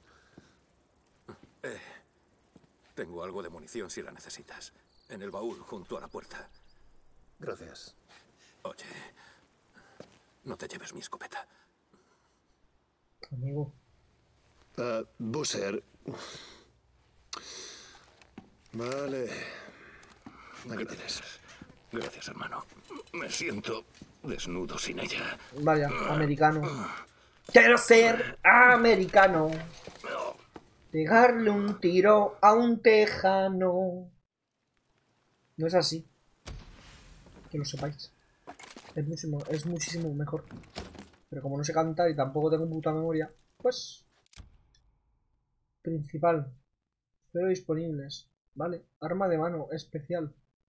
Tengo algo de munición si la necesitas. En el baúl, junto a la puerta. Gracias. Oye, no te lleves mi escopeta. Amigo. Ah, Busser. Vale. Aquí tienes. Gracias, hermano. Me siento desnudo sin ella. Vaya, americano. Quiero ser americano. Pegarle un tiro a un tejano. No es así. Que lo sepáis. Es muchísimo, es muchísimo mejor. Pero como no sé cantar y tampoco tengo puta memoria, pues... Principal. Cero disponibles. Vale. Arma de mano especial.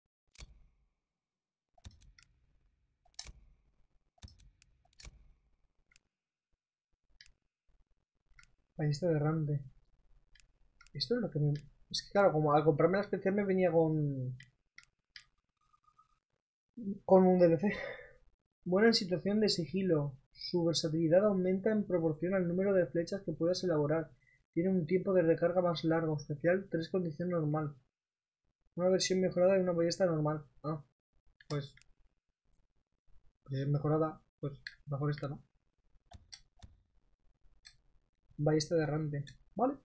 Ballesta de errante. Esto es lo que me... Es que claro, como al comprarme la especial me venía con... Con un D L C. Buena en situación de sigilo. Su versatilidad aumenta en proporción al número de flechas que puedas elaborar. Tiene un tiempo de recarga más largo. Especial tres condición normal. Una versión mejorada de una ballesta normal. Ah, pues... Pues si es mejorada, pues mejor esta, ¿no? Ballesta de errante. Vale.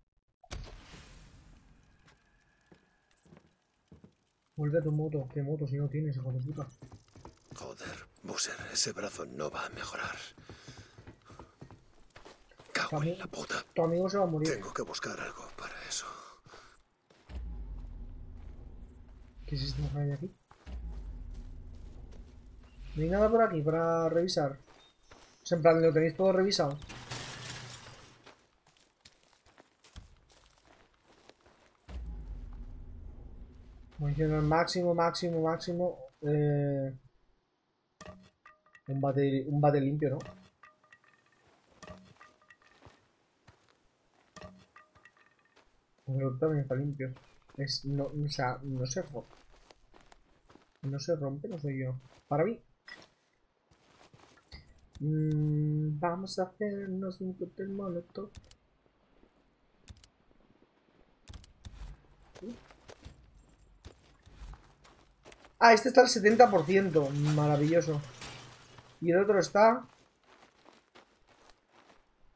Vuelve a tu moto. ¿Qué moto si no tienes, hijo de puta? Joder, Busser, ese brazo no va a mejorar. Cago También- en la puta. Tu amigo se va a morir. Tengo que buscar algo para eso. ¿Qué es esto que hay aquí? No hay nada por aquí para revisar. O sea, en plan, ¿lo tenéis todo revisado? Munición al máximo, máximo, máximo. Eh... Un bate, un bate limpio, ¿no? El otro también está limpio. Es, no, o sea, no se rompe. No se rompe, no soy yo. Para mí. Mm, vamos a hacernos un cóctel molotov. Ah, este está al setenta por ciento. Maravilloso. Y el otro está...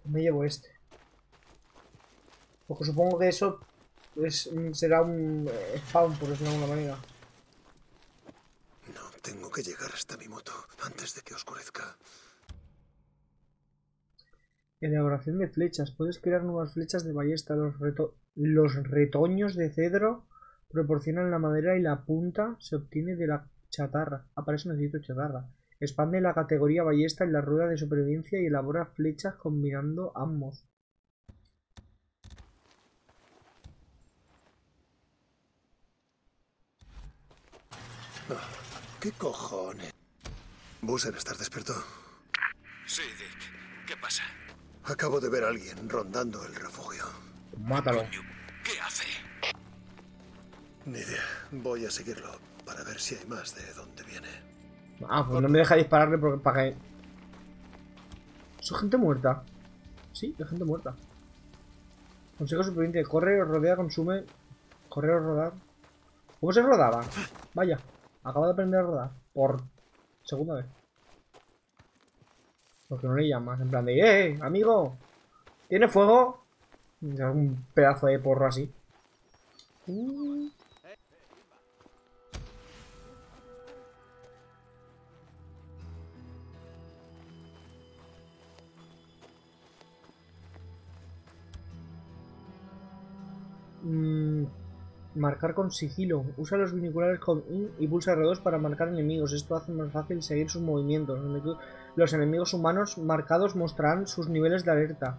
Me llevo este. Porque supongo que eso es, será un spawn, por decirlo de alguna manera. No, tengo que llegar hasta mi moto antes de que oscurezca. Elaboración de flechas. Puedes crear nuevas flechas de ballesta. Los, reto los retoños de cedro proporcionan la madera y la punta se obtiene de la chatarra. Ah, para eso necesito chatarra. Expande la categoría ballesta en la rueda de supervivencia y elabora flechas combinando ambos. Oh, ¿qué cojones? Boozer, ¿estás despierto? Sí, Dick. ¿Qué pasa? Acabo de ver a alguien rondando el refugio. Mátalo. ¿Qué hace? Ni idea. Voy a seguirlo para ver si hay más de dónde viene. Ah, pues no me deja dispararle porque para que... ¿Son gente muerta? Sí, es gente muerta. Consejo superviviente. Corre o rodea, consume... Correr o rodar. ¿Cómo se rodaba? Vaya. Acaba de aprender a rodar. Por segunda vez. Porque no le llamas. En plan de... ¡Eh, amigo! ¿Tiene fuego? Un pedazo de porro así. Uh. Mm, marcar con sigilo. Usa los binoculares con I y pulsa R dos para marcar enemigos. Esto hace más fácil seguir sus movimientos. Los enemigos humanos marcados mostrarán sus niveles de alerta.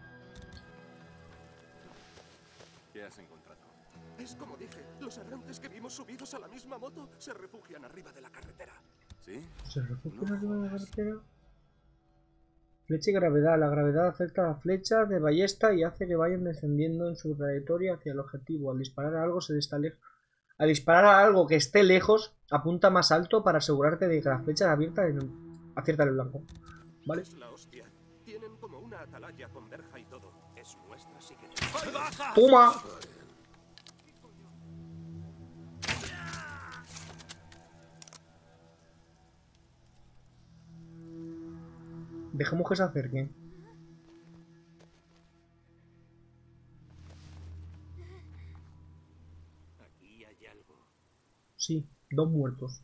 ¿Qué has encontrado? Es como dije, los errantes que vimos subidos a la misma moto se refugian arriba de la carretera. ¿Sí? ¿Se refugian arriba de la carretera? Flecha y gravedad. La gravedad afecta a la flecha de ballesta y hace que vayan descendiendo en su trayectoria hacia el objetivo. Al disparar a algo se está lejos. Al disparar a algo que esté lejos, apunta más alto para asegurarte de que la flecha abierta acierta en el blanco. ¿Vale? Es la hostia. Tienen como una atalaya con verja y todo. Es nuestra, sí que... ¡Toma! Dejemos que se acerquen. Aquí hay algo. Sí, dos muertos.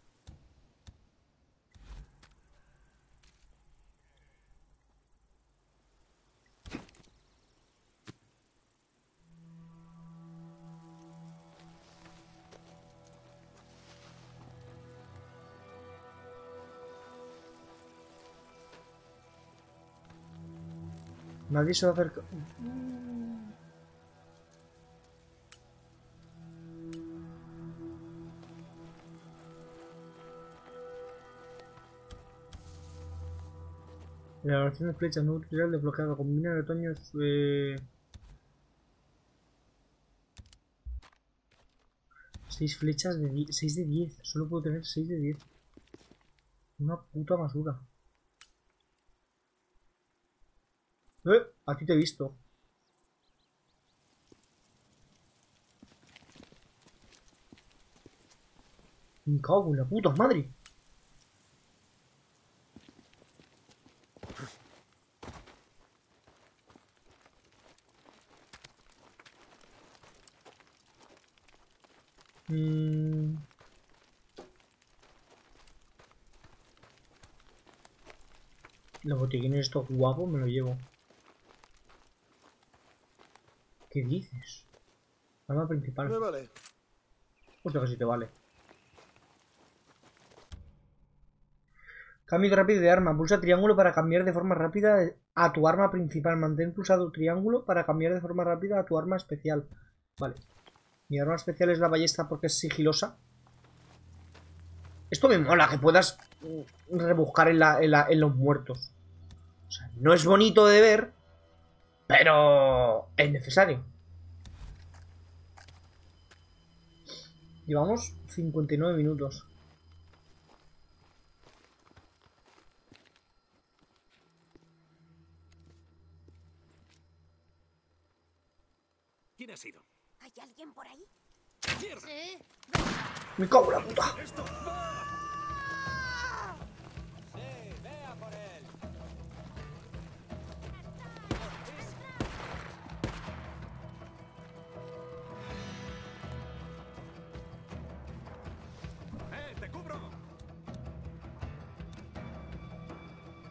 Nadie se va a acercar. La elaboración de flechas no utilizar desbloqueado. Combina retoños. Eh... seis flechas de diez. seis de diez. Solo puedo tener seis de diez. Una puta basura. Eh, a ti te he visto. Me cago en la puta madre. Mm. Los botiquines estos guapos me los llevo. ¿Qué dices? Arma principal. Me vale. Hostia, que sí te vale. Cambio rápido de arma. Pulsa triángulo para cambiar de forma rápida a tu arma principal. Mantén pulsado triángulo para cambiar de forma rápida a tu arma especial. Vale. Mi arma especial es la ballesta porque es sigilosa. Esto me mola, que puedas rebuscar en, la, en, la, en los muertos. O sea, no es bonito de ver, pero es necesario. Llevamos cincuenta y nueve minutos. ¿Quién ha sido? ¿Hay alguien por ahí? ¡Mierda! Sí. Me cago en la puta. ¡Esto!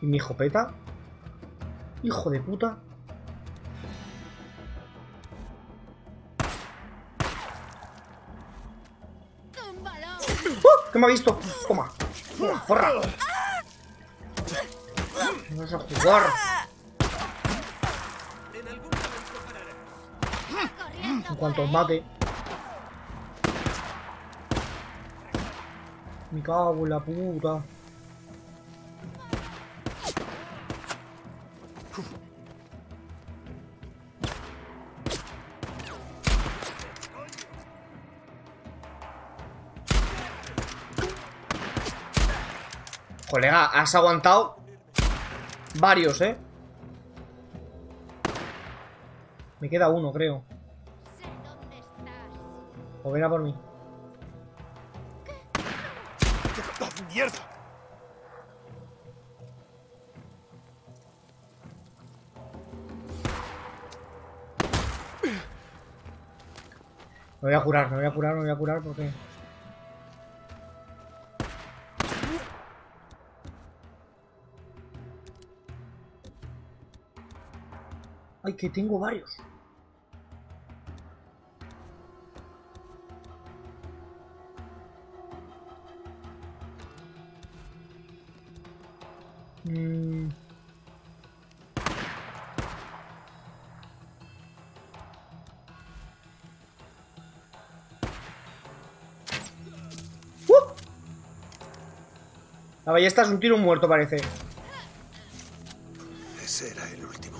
¿Y mi escopeta? Hijo de puta. ¡Uh! ¿Qué me ha visto? Toma. Toma, porra. No vas a jugar. En cuanto os mate. Me cago en la puta. Colega, has aguantado varios, ¿eh? Me queda uno, creo. O ven a por mí. ¡Mierda! Me voy a curar, me voy a curar, me voy a curar porque... Ay, que tengo varios. Mm. ¡Uh! La ballesta es un tiro muerto, parece. Ese era el último.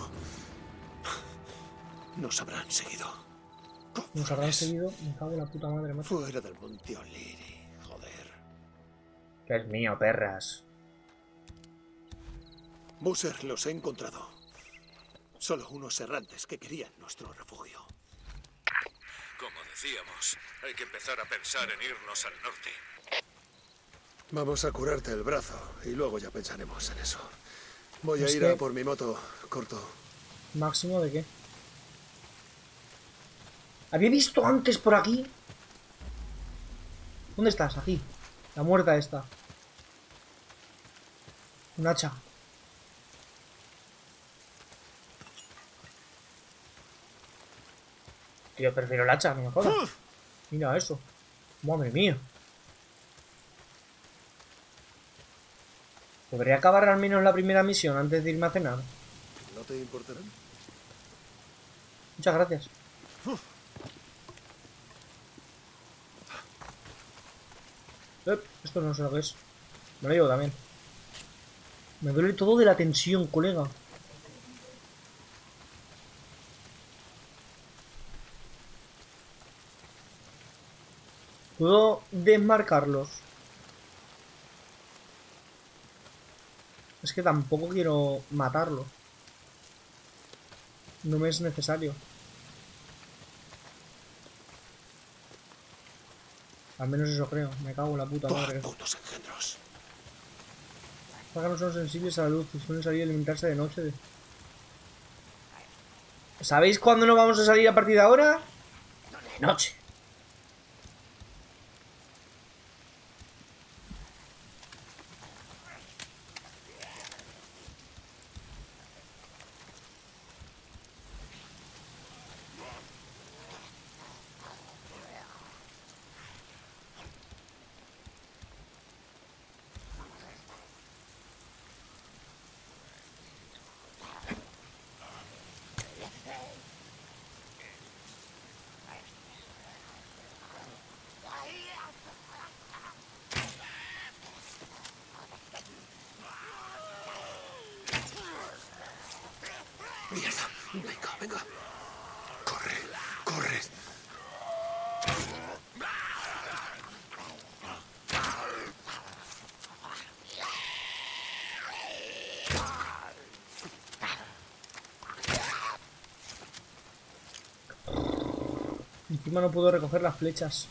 Nos habrán seguido. Nos habrán seguido. Me cago en la puta madre, macho. Fuera del Monte O'Leary, joder. Que es mío, perras. Boozer, los he encontrado. Solo unos errantes que querían nuestro refugio. Como decíamos, hay que empezar a pensar en irnos al norte. Vamos a curarte el brazo y luego ya pensaremos en eso. Voy a Es ir que- a por mi moto, corto. ¿Máximo de qué? Había visto antes por aquí. ¿Dónde estás? Aquí. La muerta esta. Un hacha. Tío, prefiero el hacha, no me jodas. Mira eso. Madre mía. ¿Podría acabar al menos la primera misión antes de irme a cenar? ¿No te importarán? Muchas gracias. Eh, esto no sé lo que es. Me lo llevo también. Me duele todo de la tensión, colega. ¿Puedo desmarcarlos? Es que tampoco quiero matarlo. No me es necesario. Al menos eso creo. Me cago en la puta madre. Buah, putos engendros. Los pájaros son sensibles a la luz y suelen salir a alimentarse de noche. De... ¿Sabéis cuándo no vamos a salir a partir de ahora? De noche. Mierda. Venga, venga. Corre, corre. Encima no puedo recoger las flechas.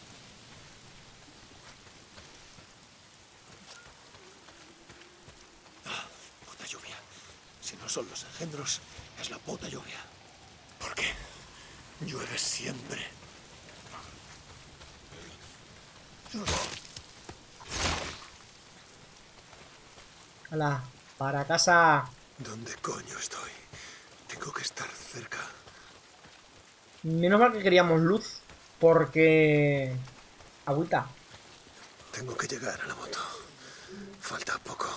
Puta lluvia. Si no son los engendros, es la puta lluvia. ¿Por qué? Llueve siempre. Ala. Para casa. ¿Dónde coño estoy? Tengo que estar cerca. Menos mal que queríamos luz. Porque... Agüita. Tengo que llegar a la moto. Falta poco.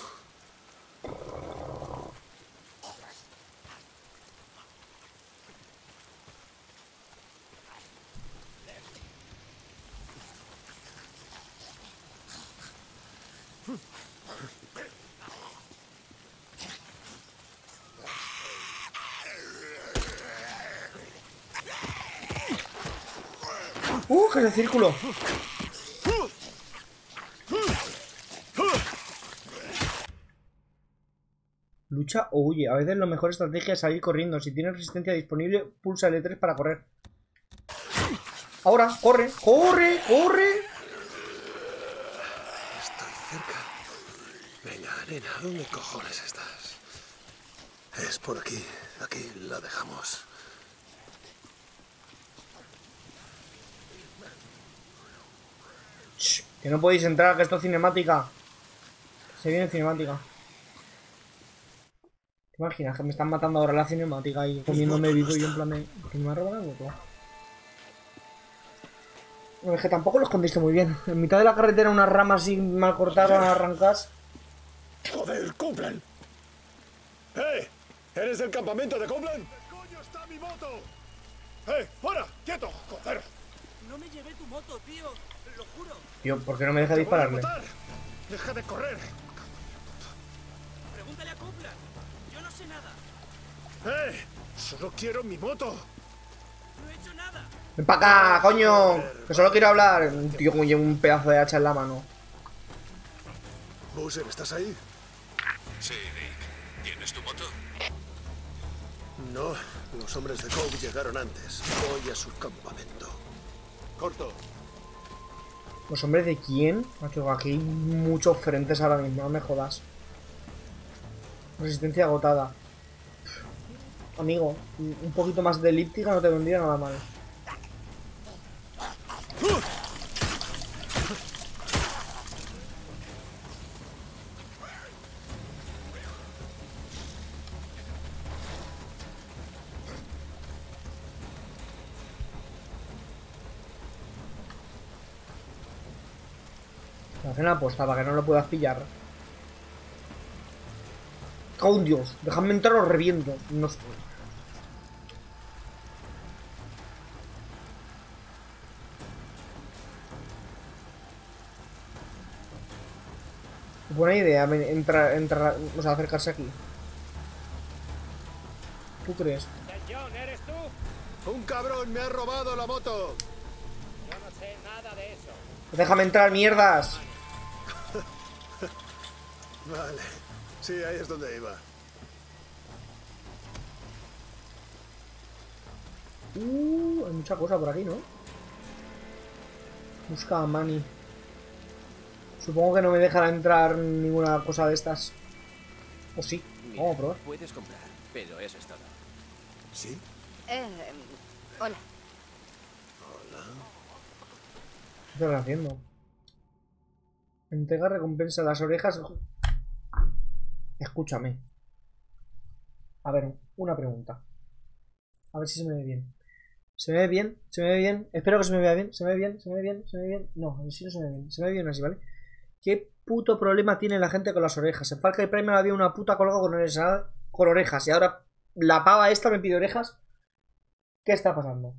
¡Uh! ¡Que es el círculo! Lucha o huye. A veces la mejor estrategia es salir corriendo. Si tienes resistencia disponible, pulsa L tres para correr. Ahora, corre, corre, corre. Estoy cerca. Venga, nena, ¿dónde cojones estás? Es por aquí. Aquí la dejamos. Shh, que no podéis entrar, que esto es cinemática. Se viene cinemática. ¿Te imaginas que me están matando ahora la cinemática y comiéndome vivo y en plan de... ¿Que me ha robado el voto? No, es que tampoco lo escondiste muy bien. En mitad de la carretera unas ramas así mal cortadas, arrancadas. ¡Joder, Copeland! ¡Eh! ¿Eres del campamento de Copeland? ¿Dónde coño está mi moto? ¡Eh! ¡Fuera! ¡Quieto! ¡Joder! No me llevé tu moto, tío. Lo juro. Tío, ¿por qué no me deja ¡Te voy a dispararle? matar! ¡Deja de correr! Pregúntale a Copeland. Yo no sé nada. ¡Eh! ¡Solo quiero mi moto! No he hecho nada. ¡Ven para acá, coño! Que solo quiero hablar. Un tío como lleva un pedazo de hacha en la mano. Bowser, ¿estás ahí? Sí, Dick. ¿Tienes tu moto? No, los hombres de Cobb llegaron antes. Voy a su campamento. Corto. ¿Los hombres de quién? Macho, aquí hay muchos frentes ahora mismo, no me jodas. Resistencia agotada. Amigo, un poquito más de elíptica no te vendría nada mal. Hacen una aposta para que no lo puedas pillar. ¡Cago en Dios! Déjame entrar o reviento. No sé. Buena idea entrar, entrar, o sea, acercarse aquí. ¿Tú crees? John, ¿eres tú? ¡Un cabrón me ha robado la moto! Yo no sé nada de eso. ¡Déjame entrar, mierdas! Vale. Sí, ahí es donde iba. Uh, hay mucha cosa por aquí, ¿no? Busca a Manny. Supongo que no me dejará entrar ninguna cosa de estas. ¿O sí? Mira, Vamos a probar. puedes comprar, pero eso es todo. ¿Sí? Eh, hola. Hola. ¿Qué estás haciendo? Entrega recompensa las orejas. Escúchame. A ver, una pregunta. A ver si se me ve bien. ¿Se me ve bien? ¿Se me ve bien? Espero que se me vea bien. ¿Se me ve bien? ¿Se me ve bien? ¿Se me ve bien? No, a ver si no se me ve bien. Se me ve bien así, ¿vale? ¿Qué puto problema tiene la gente con las orejas? En Far Cry Primal había una puta colgada con orejas, con orejas y ahora la pava esta me pide orejas. ¿Qué está pasando?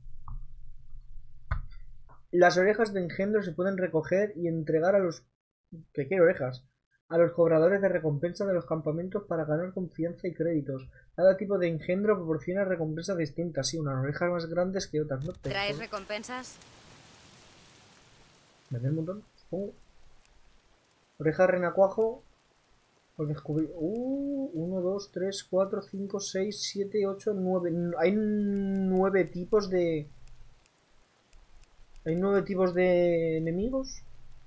Las orejas de engendro se pueden recoger y entregar a los... ¿Qué quiere orejas? A los cobradores de recompensa de los campamentos para ganar confianza y créditos. Cada tipo de engendro proporciona recompensas distintas, sí, unas orejas más grandes que otras, ¿no? ¿Traes recompensas? ¿Vender un montón? Supongo. Oreja renacuajo. Por descubrir. Uh, uno, dos, tres, cuatro, cinco, seis, siete, ocho, nueve. Hay nueve tipos de. Hay nueve tipos de enemigos.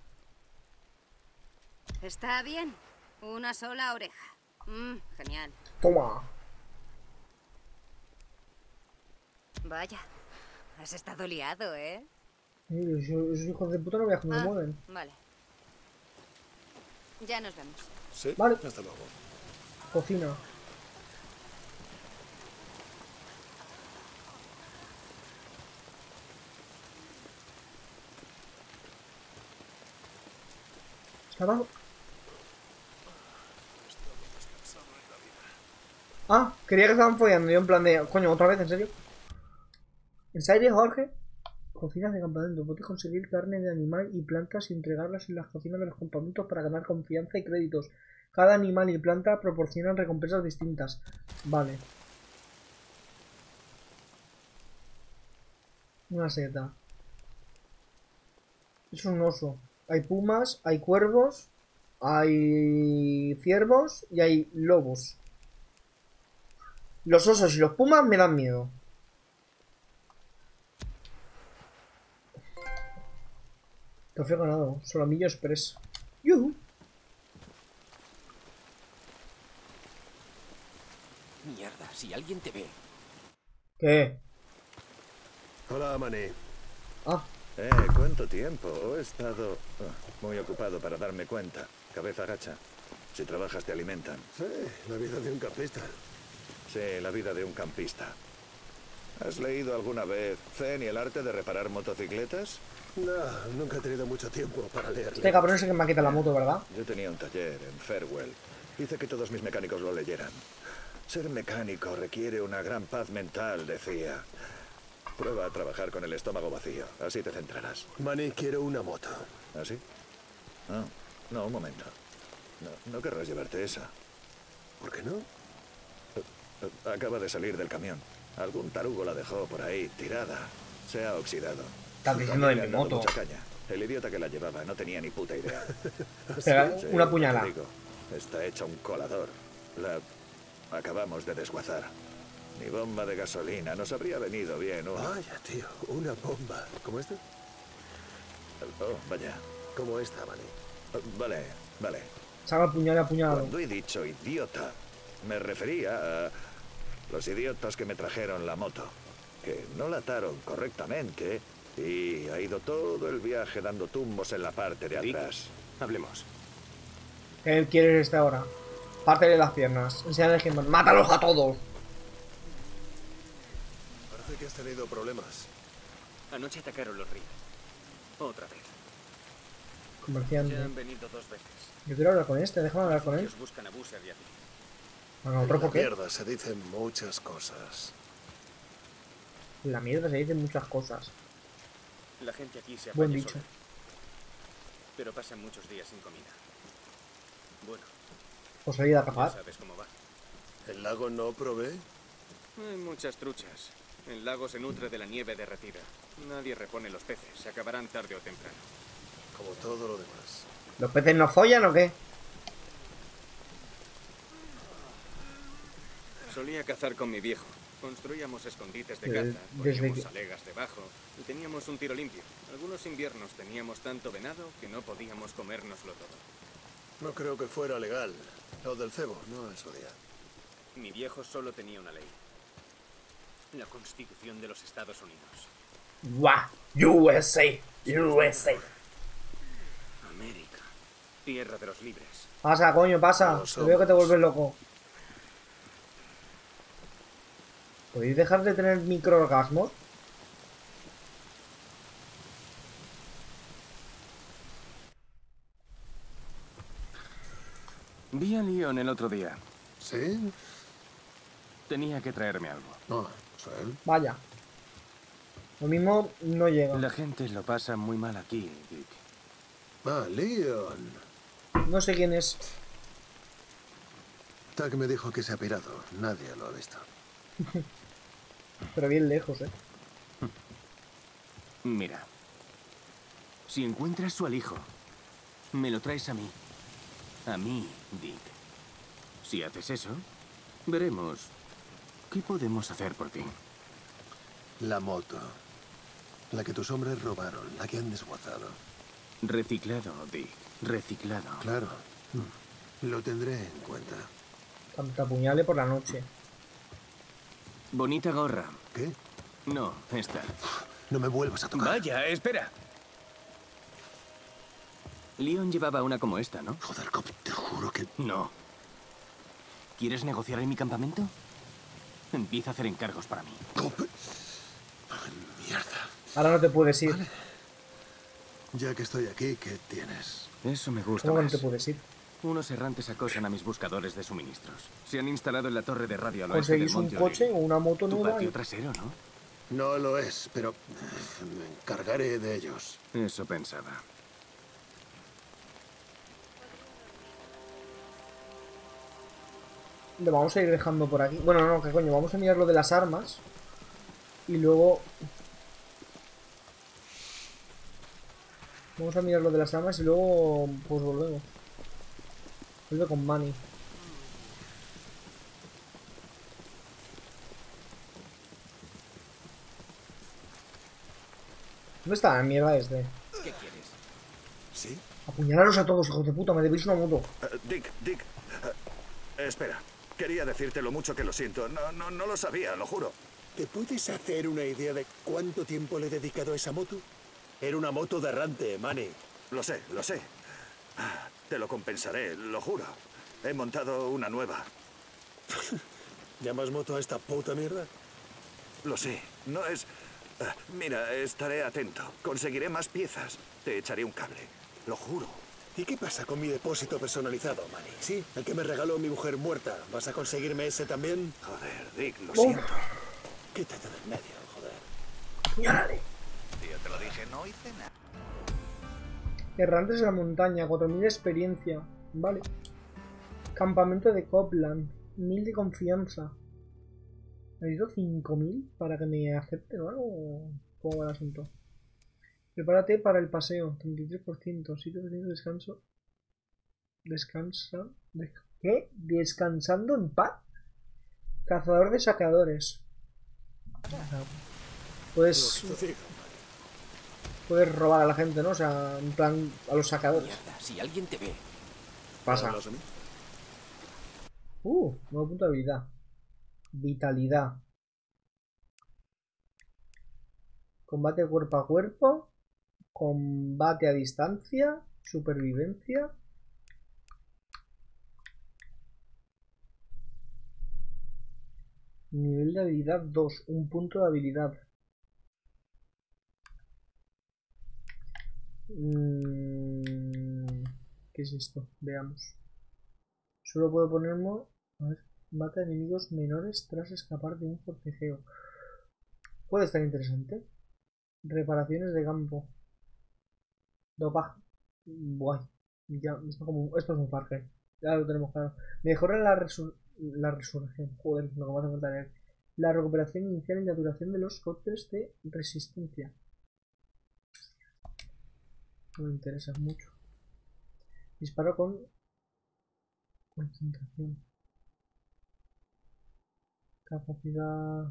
Está bien. Una sola oreja. Mm, genial. Toma. Vaya. Has estado liado, ¿eh? Eh, Esos esos hijos de puta no veas cómo me Ah, mueven. vale. Ya nos vemos. Sí. Vale. Hasta luego. Cocina. ¿Está abajo? Ah, quería que estaban follando. Yo en plan de... Coño, ¿otra vez? ¿En serio? ¿En serio, Jorge? Cocinas de campamento. Puedes conseguir carne de animal y plantas y entregarlas en las cocinas de los campamentos para ganar confianza y créditos. Cada animal y planta proporcionan recompensas distintas. Vale. Una seta. Es un oso. Hay pumas, hay cuervos, hay ciervos y hay lobos. Los osos y los pumas me dan miedo. Trofeo ganado. Solomillo Express. ¡Yuhu! Mierda, si alguien te ve. ¿Qué? Hola, Manny. Ah. Eh, ¿cuánto tiempo? He estado oh, muy ocupado para darme cuenta. Cabeza gacha. Si trabajas te alimentan. Sí, la vida de un campista. Sí, la vida de un campista. ¿Has leído alguna vez Zen y el arte de reparar motocicletas? No, nunca he tenido mucho tiempo para leerle. Este cabrón es el que me ha quitado la moto, ¿verdad? Yo tenía un taller en Farewell. Hice que todos mis mecánicos lo leyeran. Ser mecánico requiere una gran paz mental, decía. Prueba a trabajar con el estómago vacío, así te centrarás. Manny, quiero una moto. ¿Ah, sí? Ah, no, un momento. No, no querrás llevarte esa. ¿Por qué no? Acaba de salir del camión. Algún tarugo la dejó por ahí, tirada. Se ha oxidado. Estás diciendo de Le mi han dado moto. mucha caña. El idiota que la llevaba no tenía ni puta idea. Pega Sí, una puñalada. te digo, está hecha un colador. La acabamos de desguazar. Ni bomba de gasolina. Nos habría venido bien una. Vaya, tío, una bomba. ¿Como esta? Oh, vaya. Como esta, Manny. Oh, vale, vale. Saca puñal y apuñalado. Cuando he dicho idiota, me refería a los idiotas que me trajeron la moto, que no la ataron correctamente y ha ido todo el viaje dando tumbos en la parte de atrás. Hablemos. ¿Qué quieres este ahora? Pártele las piernas. Enséñale que mátalos a todos. Parece que has tenido problemas. Anoche atacaron los ríos. Otra vez. Comerciante. Ya han venido dos veces. Yo quiero hablar con este, déjame hablar con él. Ellos buscan a Busser y a ti. Bueno, otro En la por qué. mierda se dicen muchas cosas. En la mierda se dicen muchas cosas. La gente aquí se Buen apaña dicho. sola. Pero pasan muchos días sin comida. Bueno, Por salir a ya cazar. sabes cómo va. ¿El lago no provee? Hay muchas truchas. El lago se nutre de la nieve derretida. Nadie repone los peces. Se acabarán tarde o temprano. Como todo lo demás. ¿Los peces no follan o qué? Solía cazar con mi viejo. Construíamos escondites de Desde- caza, desde poníamos que- alegas debajo y teníamos un tiro limpio. Algunos inviernos teníamos tanto venado que no podíamos comérnoslo todo. No creo que fuera legal. Lo del cebo, no es día. Mi viejo solo tenía una ley. La Constitución de los Estados Unidos. ¡Guau! U S A. U S A. América. Tierra de los libres. Pasa, coño, pasa. Lo Te veo que te somos. vuelves loco. ¿Podéis dejar de tener microorgasmos? Vi a Leon el otro día. ¿Sí? Tenía que traerme algo. No, sí. Vaya. Lo mismo no llega. La gente lo pasa muy mal aquí, Dick. Ah, Leon. No sé quién es. Tag me dijo que se ha pirado. Nadie lo ha visto. Pero bien lejos, eh. Mira. Si encuentras su alijo, me lo traes a mí. A mí, Dick. Si haces eso, veremos qué podemos hacer por ti. La moto. La que tus hombres robaron, la que han desguazado. Reciclado, Dick. Reciclado. Claro. Lo tendré en cuenta. Te apuñale por la noche. Bonita gorra. ¿Qué? No, esta. No me vuelvas a tocar. Vaya, espera. Leon llevaba una como esta, ¿no? Joder, Cop, te juro que... No. ¿Quieres negociar en mi campamento? Empieza a hacer encargos para mí. Mierda. Ahora no te puedes ir. Vale. Ya que estoy aquí, ¿qué tienes? Eso me gusta ¿Cómo que no más. te puedes ir? Unos errantes acosan a mis buscadores de suministros. Se han instalado en la torre de radio al oeste del Conseguís un Monte coche Olive. o una moto Tu nueva patio y... trasero, ¿no? No lo es, pero eh, me encargaré de ellos. Eso pensaba. Lo vamos a ir dejando por aquí. Bueno, no, qué coño, vamos a mirar lo de las armas. Y luego... Vamos a mirar lo de las armas y luego... Pues volvemos. Vuelve con Manny. ¿Dónde está la mierda este? ¿Qué quieres? ¿Sí? Apuñalaros a todos, hijos de puta, me debéis una moto. Uh, Dick, Dick. Uh, espera. Quería decirte lo mucho que lo siento. No, no, no lo sabía, lo juro. ¿Te puedes hacer una idea de cuánto tiempo le he dedicado a esa moto? Era una moto de errante, Manny. Lo sé, lo sé. Ah, te lo compensaré, lo juro. He montado una nueva. ¿Llamas moto a esta puta mierda? Lo sé. No es... Uh, mira, estaré atento. Conseguiré más piezas. Te echaré un cable. Lo juro. ¿Y qué pasa con mi depósito personalizado, Manny? Sí, el que me regaló mi mujer muerta. ¿Vas a conseguirme ese también? Joder, Dick, lo Oh. siento. Quítate del medio, joder. Apuñálale. Yo te lo dije, no hice nada. Errantes de la montaña, cuatro mil de experiencia. Vale. Campamento de Copland. mil de confianza. Necesito cinco mil para que me acepten o algo. ¿Cómo va el asunto? Prepárate para el paseo. treinta y tres por ciento. Sitio de descanso. Descansa. Des- ¿Qué? ¿Descansando en paz? Cazador de saqueadores. Puedes. Puedes robar a la gente, ¿no? O sea, en plan, a los saqueadores. Mierda, si alguien te ve. Pasa. ¿Hablas a mí? Uh, nuevo punto de habilidad. Vitalidad. Combate cuerpo a cuerpo. Combate a distancia. Supervivencia. Nivel de habilidad dos. Un punto de habilidad. Mm, ¿Qué es esto? Veamos. Solo puedo ponerme... A ver, mata enemigos menores tras escapar de un forcejeo. Puede estar interesante. Reparaciones de campo. Dopaje. Guay. Ya, esto, como, esto es un Far Cry. Ya lo tenemos claro. Mejora la, resur la resurrección. Joder, lo que me hace falta leer. La recuperación inicial y la duración de los cócteles de resistencia. No me interesa mucho. Disparo con concentración. Capacidad.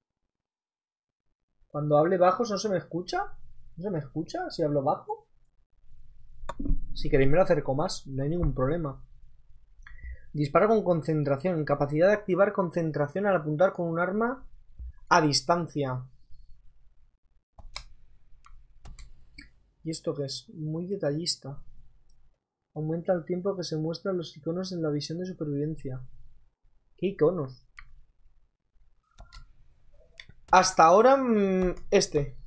Cuando hable bajo, ¿no se me escucha? ¿No se me escucha si hablo bajo? Si queréis me lo acerco más, no hay ningún problema. Disparo con concentración. Capacidad de activar concentración al apuntar con un arma a distancia. ¿Y esto qué es? Muy detallista. Aumenta el tiempo que se muestran los iconos en la visión de supervivencia. ¿Qué iconos? Hasta ahora, mmm, este.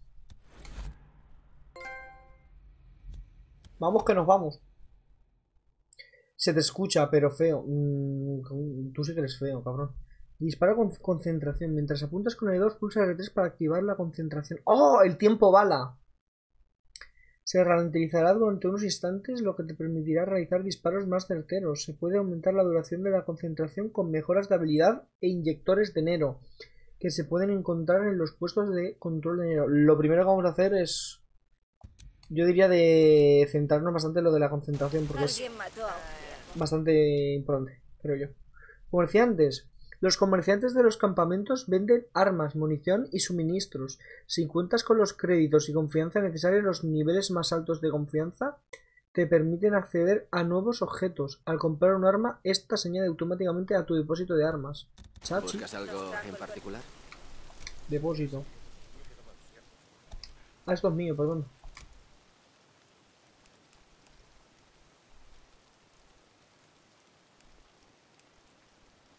Vamos que nos vamos. Se te escucha, pero feo. Mm, tú sí que eres feo, cabrón. Dispara con concentración. Mientras apuntas con el dos, pulsa R tres para activar la concentración. ¡Oh! El tiempo bala. Se ralentizará durante unos instantes, lo que te permitirá realizar disparos más certeros. Se puede aumentar la duración de la concentración con mejoras de habilidad e inyectores de Nero, que se pueden encontrar en los puestos de control de Nero. Lo primero que vamos a hacer es... Yo diría de centrarnos bastante en lo de la concentración, porque es bastante importante, creo yo. Comerciantes. Los comerciantes de los campamentos venden armas, munición y suministros. Si cuentas con los créditos y confianza necesarios, los niveles más altos de confianza te permiten acceder a nuevos objetos. Al comprar un arma, esta se añade automáticamente a tu depósito de armas. Chachi. ¿Buscas algo en particular? Depósito. Ah, esto es mío, perdón.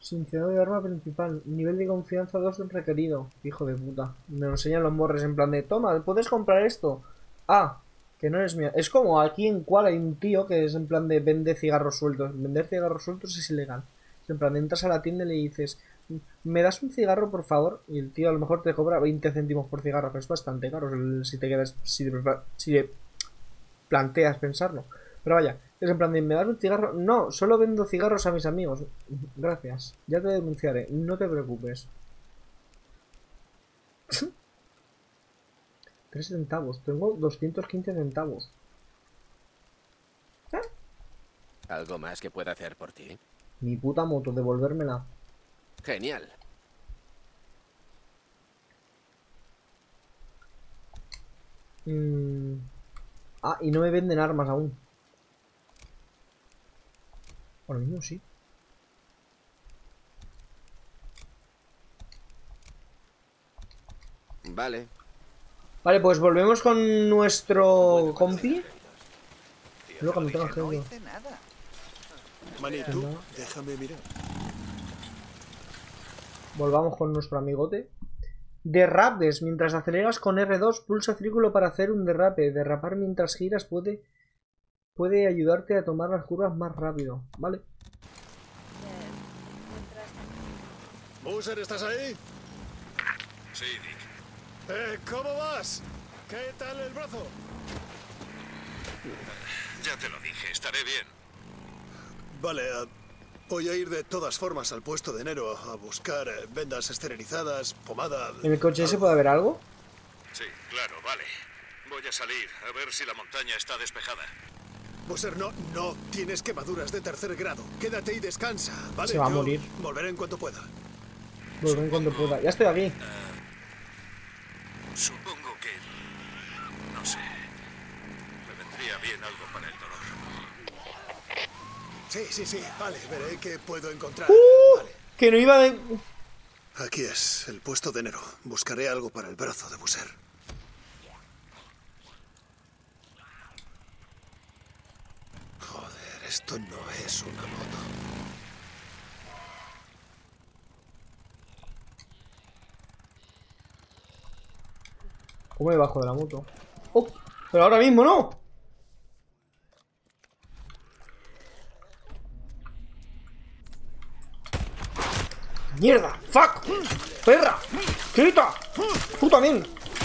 Sincerado de arma principal. Nivel de confianza dos requerido. Hijo de puta. Me lo enseñan los morres en plan de, toma, puedes comprar esto. Ah, que no eres mía. Es como aquí en Cual hay un tío que es en plan de vende cigarros sueltos. Vender cigarros sueltos es ilegal. Es en plan de entras a la tienda y le dices, ¿me das un cigarro, por favor? Y el tío a lo mejor te cobra veinte céntimos por cigarro, pero es bastante caro si te quedas, si te, si te planteas pensarlo. Pero vaya, es en plan de, ¿me das un cigarro? No, solo vendo cigarros a mis amigos. Gracias, ya te denunciaré, no te preocupes. Tres centavos, tengo doscientos quince centavos. ¿Eh? ¿Algo más que pueda hacer por ti? Mi puta moto, devolvérmela. Genial. Mm. Ah, y no me venden armas aún. Ahora mismo sí. Vale. Vale, pues volvemos con nuestro compi. Luego cuando tenga genio. Manito, déjame mirar. Volvamos con nuestro amigote. Derrapes. Mientras aceleras con R dos, pulsa círculo para hacer un derrape. Derrapar mientras giras puede, puede ayudarte a tomar las curvas más rápido. Vale. Boozer, ¿estás ahí? Sí, Dick. Eh, ¿Cómo vas? ¿Qué tal el brazo? Ya te lo dije, estaré bien. Vale, uh, voy a ir de todas formas al puesto de enero a buscar eh, vendas esterilizadas, pomada... ¿En el coche ese puede haber algo? Sí, claro, vale. Voy a salir a ver si la montaña está despejada. Boozer, no, no tienes quemaduras de tercer grado. Quédate y descansa, ¿vale? Se va a Yo morir. Volveré en cuanto pueda. Volveré en cuanto pueda. Ya estoy aquí. Uh, supongo que... no sé. Me vendría bien algo para el dolor. Sí, sí, sí, vale, veré qué puedo encontrar. Uh, vale. Que no iba de... Aquí es, el puesto de enero. Buscaré algo para el brazo de Boozer. Joder, esto no es una moto. ¿Cómo me bajo de la moto? ¡Oh! ¡Pero ahora mismo no! ¡Mierda! ¡Fuck! ¡Perra! ¡Quita! ¡Tú también!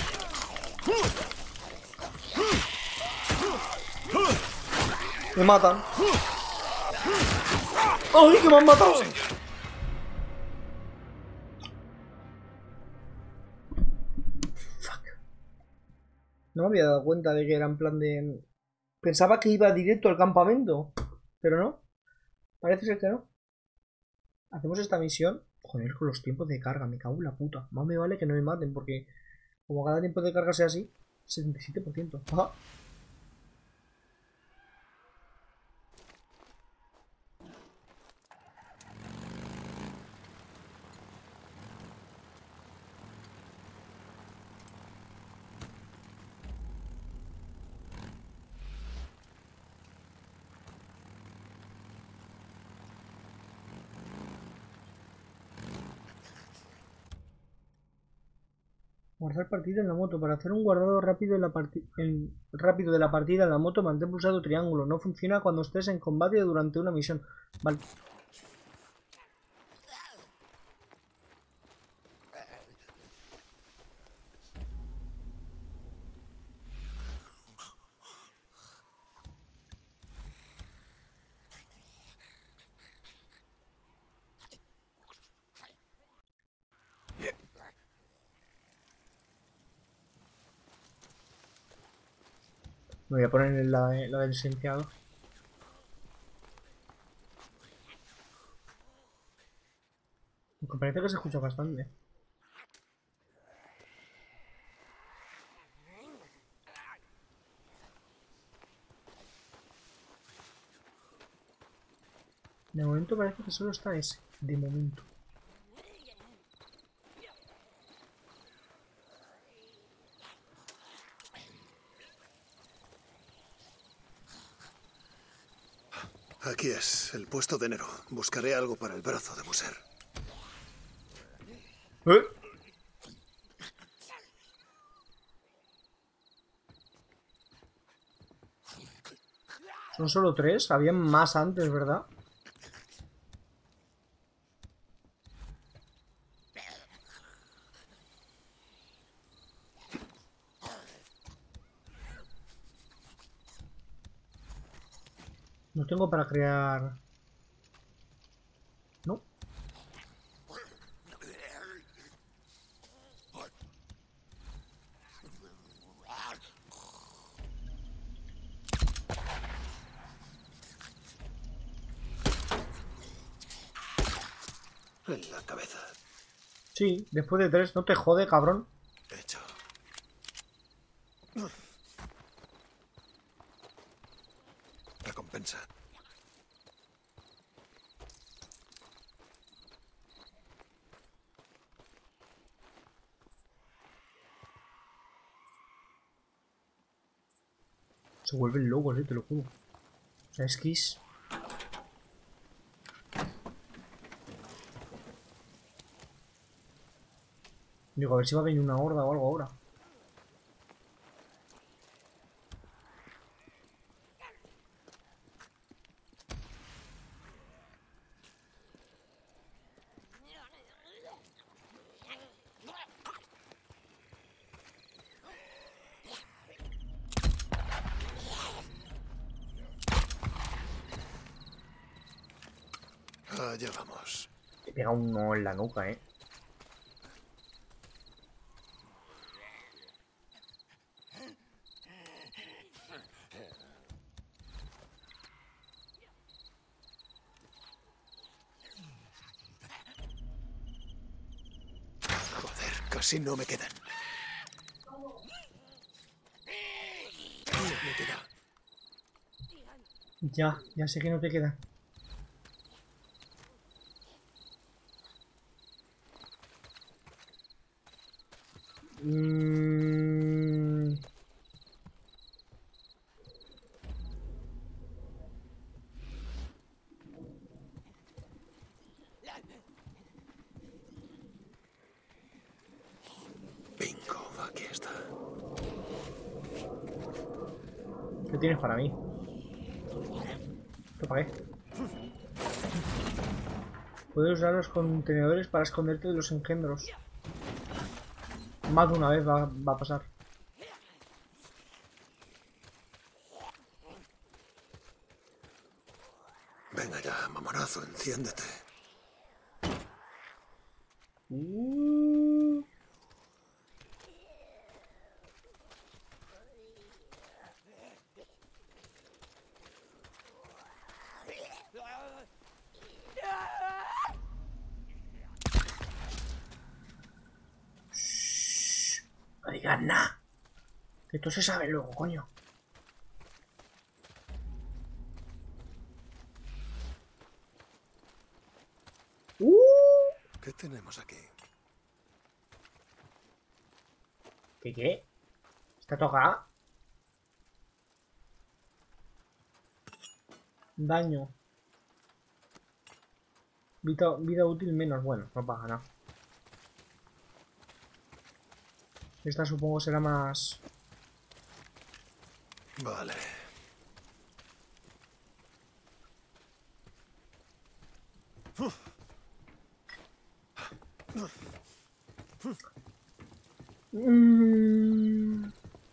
Me matan. ¡Ay, que me han matado! No me había dado cuenta de que era en plan de... Pensaba que iba directo al campamento. Pero no. Parece ser que no. Hacemos esta misión. Joder, con los tiempos de carga. Me cago en la puta. Más me vale que no me maten. Porque como cada tiempo de carga sea así, setenta y siete por ciento. Ajá. Guardar partida en la moto. Para hacer un guardado rápido, en la en, rápido de la partida en la moto, mantén pulsado triángulo. No funciona cuando estés en combate o durante una misión. Vale. Me voy a poner en la, la del licenciado. Aunque parece que se escucha bastante. De momento parece que solo está ese. De momento. Aquí es, el puesto de enero. Buscaré algo para el brazo de Boozer. ¿Eh? Son solo tres. Habían más antes, ¿verdad? No tengo para crear... No. En la cabeza. Sí, después de tres. No te jode, cabrón. Hecho. Recompensa. Se vuelven locos, eh, te lo juro. O sea, es que es... Digo, a ver si va a venir una horda o algo ahora. Allá vamos. Te pega uno en la nuca, eh. Joder, casi no me quedan. No me queda. Ya, ya sé que no te queda. Mm... Bingo, aquí está. ¿Qué tienes para mí? ¿Esto para qué? Puedes usar los contenedores para esconderte de los engendros. Más de una vez va, va a pasar. Venga ya, mamonazo, enciéndete. Uh. No digas nada. Que esto se sabe luego, coño. Uh. ¿Qué tenemos aquí? ¿Qué qué? ¿Está tocada? Daño. Vida, vida útil menos. Bueno, no pasa nada. Esta supongo será más... Vale. Mm.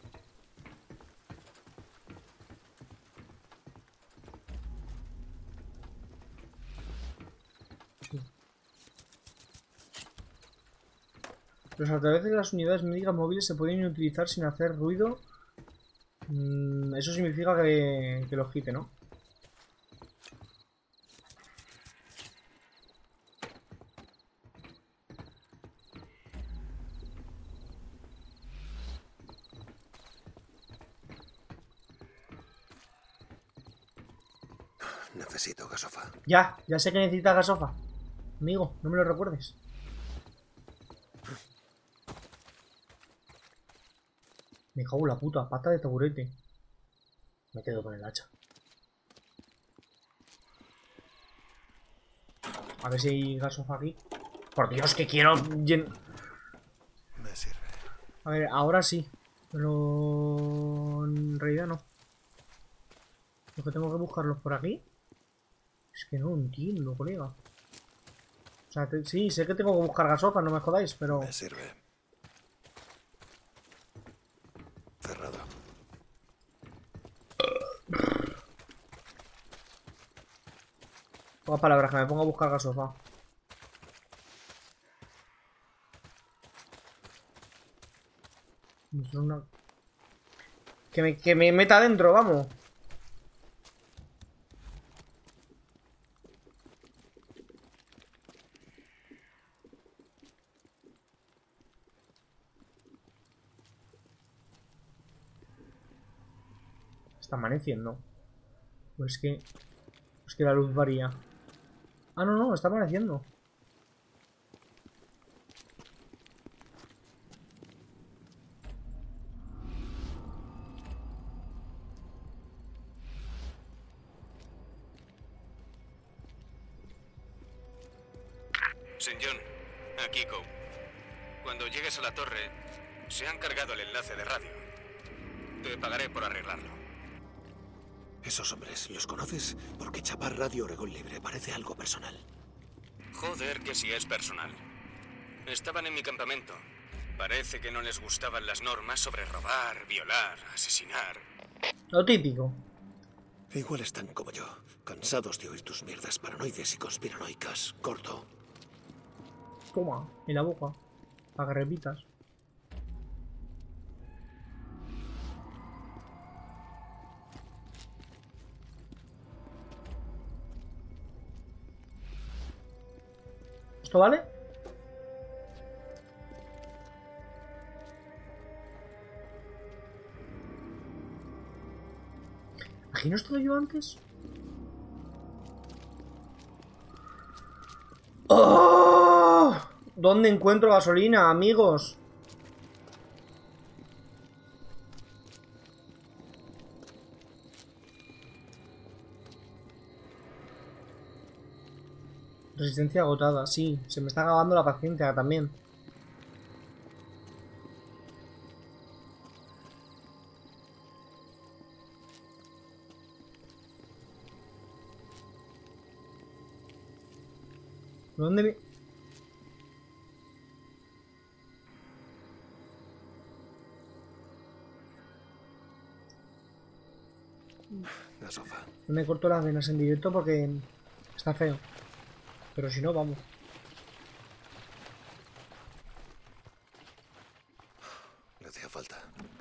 Los altavoces de las unidades médicas móviles se pueden utilizar sin hacer ruido. Mm, eso significa que, que los quite, ¿no? Necesito gasofa. Ya, ya sé que necesitas gasofa. Amigo, no me lo recuerdes. Me cago en la puta, pata de taburete. Me quedo con el hacha. A ver si hay gasofa aquí. Por Dios, que quiero... llen- Me sirve. A ver, ahora sí. Pero... en realidad no. Lo que tengo que buscarlos por aquí. Es que no entiendo, colega. O sea, te- sí, sé que tengo que buscar gasofa, no me jodáis, pero... Me sirve. Cerrado. Pocas palabras, que me pongo a buscar gasofa. Es una... Que me, que me meta adentro, vamos. Está amaneciendo. Pues que... Es que la luz varía. Ah, no, no, está amaneciendo. Saint John, aquí Coe. Cuando llegues a la torre, se han cargado el enlace de radio. Te pagaré por arreglarlo. Esos hombres, ¿los conoces? Porque chapar Radio Oregón Libre parece algo personal. Joder, que si es personal. Estaban en mi campamento. Parece que no les gustaban las normas sobre robar, violar, asesinar. Lo típico. Igual están como yo, cansados de oír tus mierdas paranoides y conspiranoicas, gordo. Toma, en la boca. Para que repitas. ¿Esto vale? ¿Aquí no estaba yo antes? ¡Oh! ¿Dónde encuentro gasolina, amigos? Resistencia agotada, sí. Se me está acabando la paciencia también. ¿Dónde vi? La sofá. No me corto las venas en directo porque está feo. Pero si no, vamos. Le hacía falta.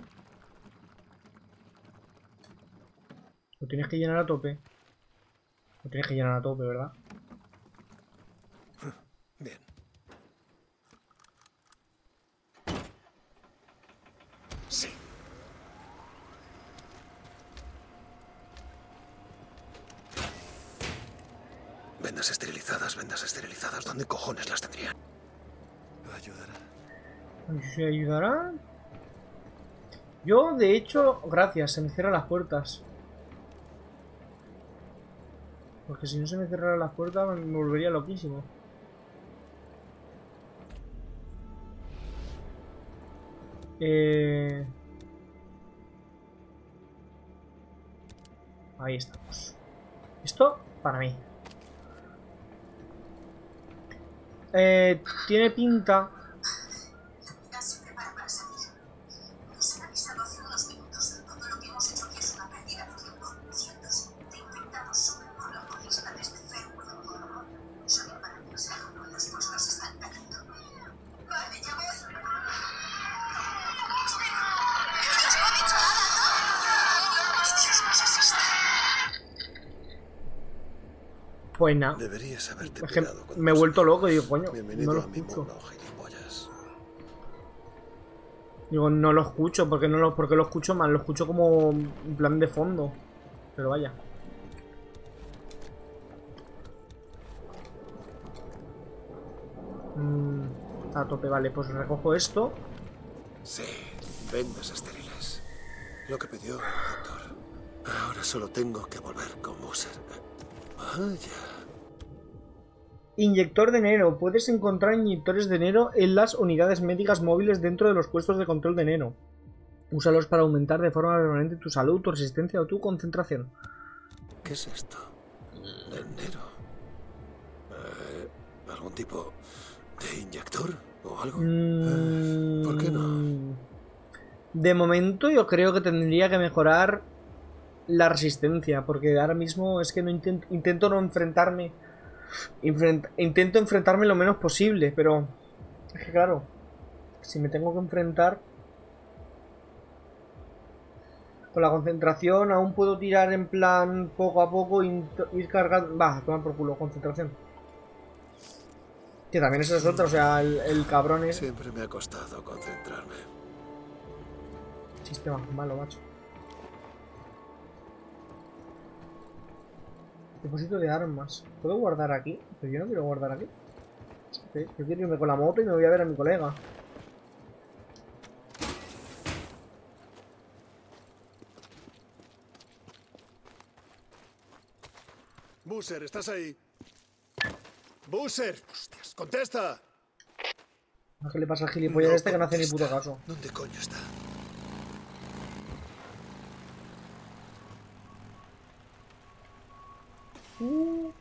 Lo tienes que llenar a tope. Lo tienes que llenar a tope, ¿verdad? Bien. Sí. Vendas esterilizadas, vendas esterilizadas. ¿Dónde cojones las tendrían? ¿Ayudará? ¿Se ayudará? Yo, de hecho, gracias, se me cierran las puertas. Porque si no se me cerraran las puertas me volvería loquísimo. Eh... Ahí estamos. Esto para mí. Eh, tiene pinta. Se prepara para salir. Les han avisado hace unos minutos. Todo lo que hemos hecho aquí es una pérdida de tiempo. Cientos de infectados suben por la autopista desde Fairwood. Son imparables. Los puestos están cayendo. Vale, ya voy. Espera. Dios no ha dicho nada, ¿no? Dios nos asista. Pues nada. Deberías haberte Es que pirado cuando me he vuelto loco y digo, coño, Bienvenido no lo a mi escucho. mundo, gilipollas. Digo, no lo escucho, porque no lo, porque lo escucho mal, lo escucho como en plan de fondo. Pero vaya. Mm, a tope, vale, pues recojo esto. Sí, vendas estériles. Lo que pidió el doctor. Ahora solo tengo que volver con Boozer. Vaya. Inyector de Nero. Puedes encontrar inyectores de Nero en las unidades médicas móviles dentro de los puestos de control de Nero. Úsalos para aumentar de forma permanente tu salud, tu resistencia o tu concentración. ¿Qué es esto? ¿El Nero? Eh, ¿Algún tipo de inyector o algo? Mm, Eh, ¿Por qué no? De momento yo creo que tendría que mejorar la resistencia, porque ahora mismo es que no intento, intento no enfrentarme. Enfrent, intento enfrentarme lo menos posible, pero es que claro, si me tengo que enfrentar con la concentración, aún puedo tirar en plan poco a poco y ir cargando. Va, tomar por culo, concentración. Que también eso es otra, o sea, el, el cabrón es. Siempre me ha costado concentrarme. Sistema malo, macho. Depósito de armas. ¿Puedo guardar aquí? Pero yo no quiero guardar aquí. Okay. Yo quiero irme con la moto y me voy a ver a mi colega. Boozer, ¿estás ahí? ¡Boozer! ¡Hostias! ¡Contesta! ¿Qué le pasa al gilipollas No este que no hace ni contesta. puto caso? ¿Dónde coño está? Uh,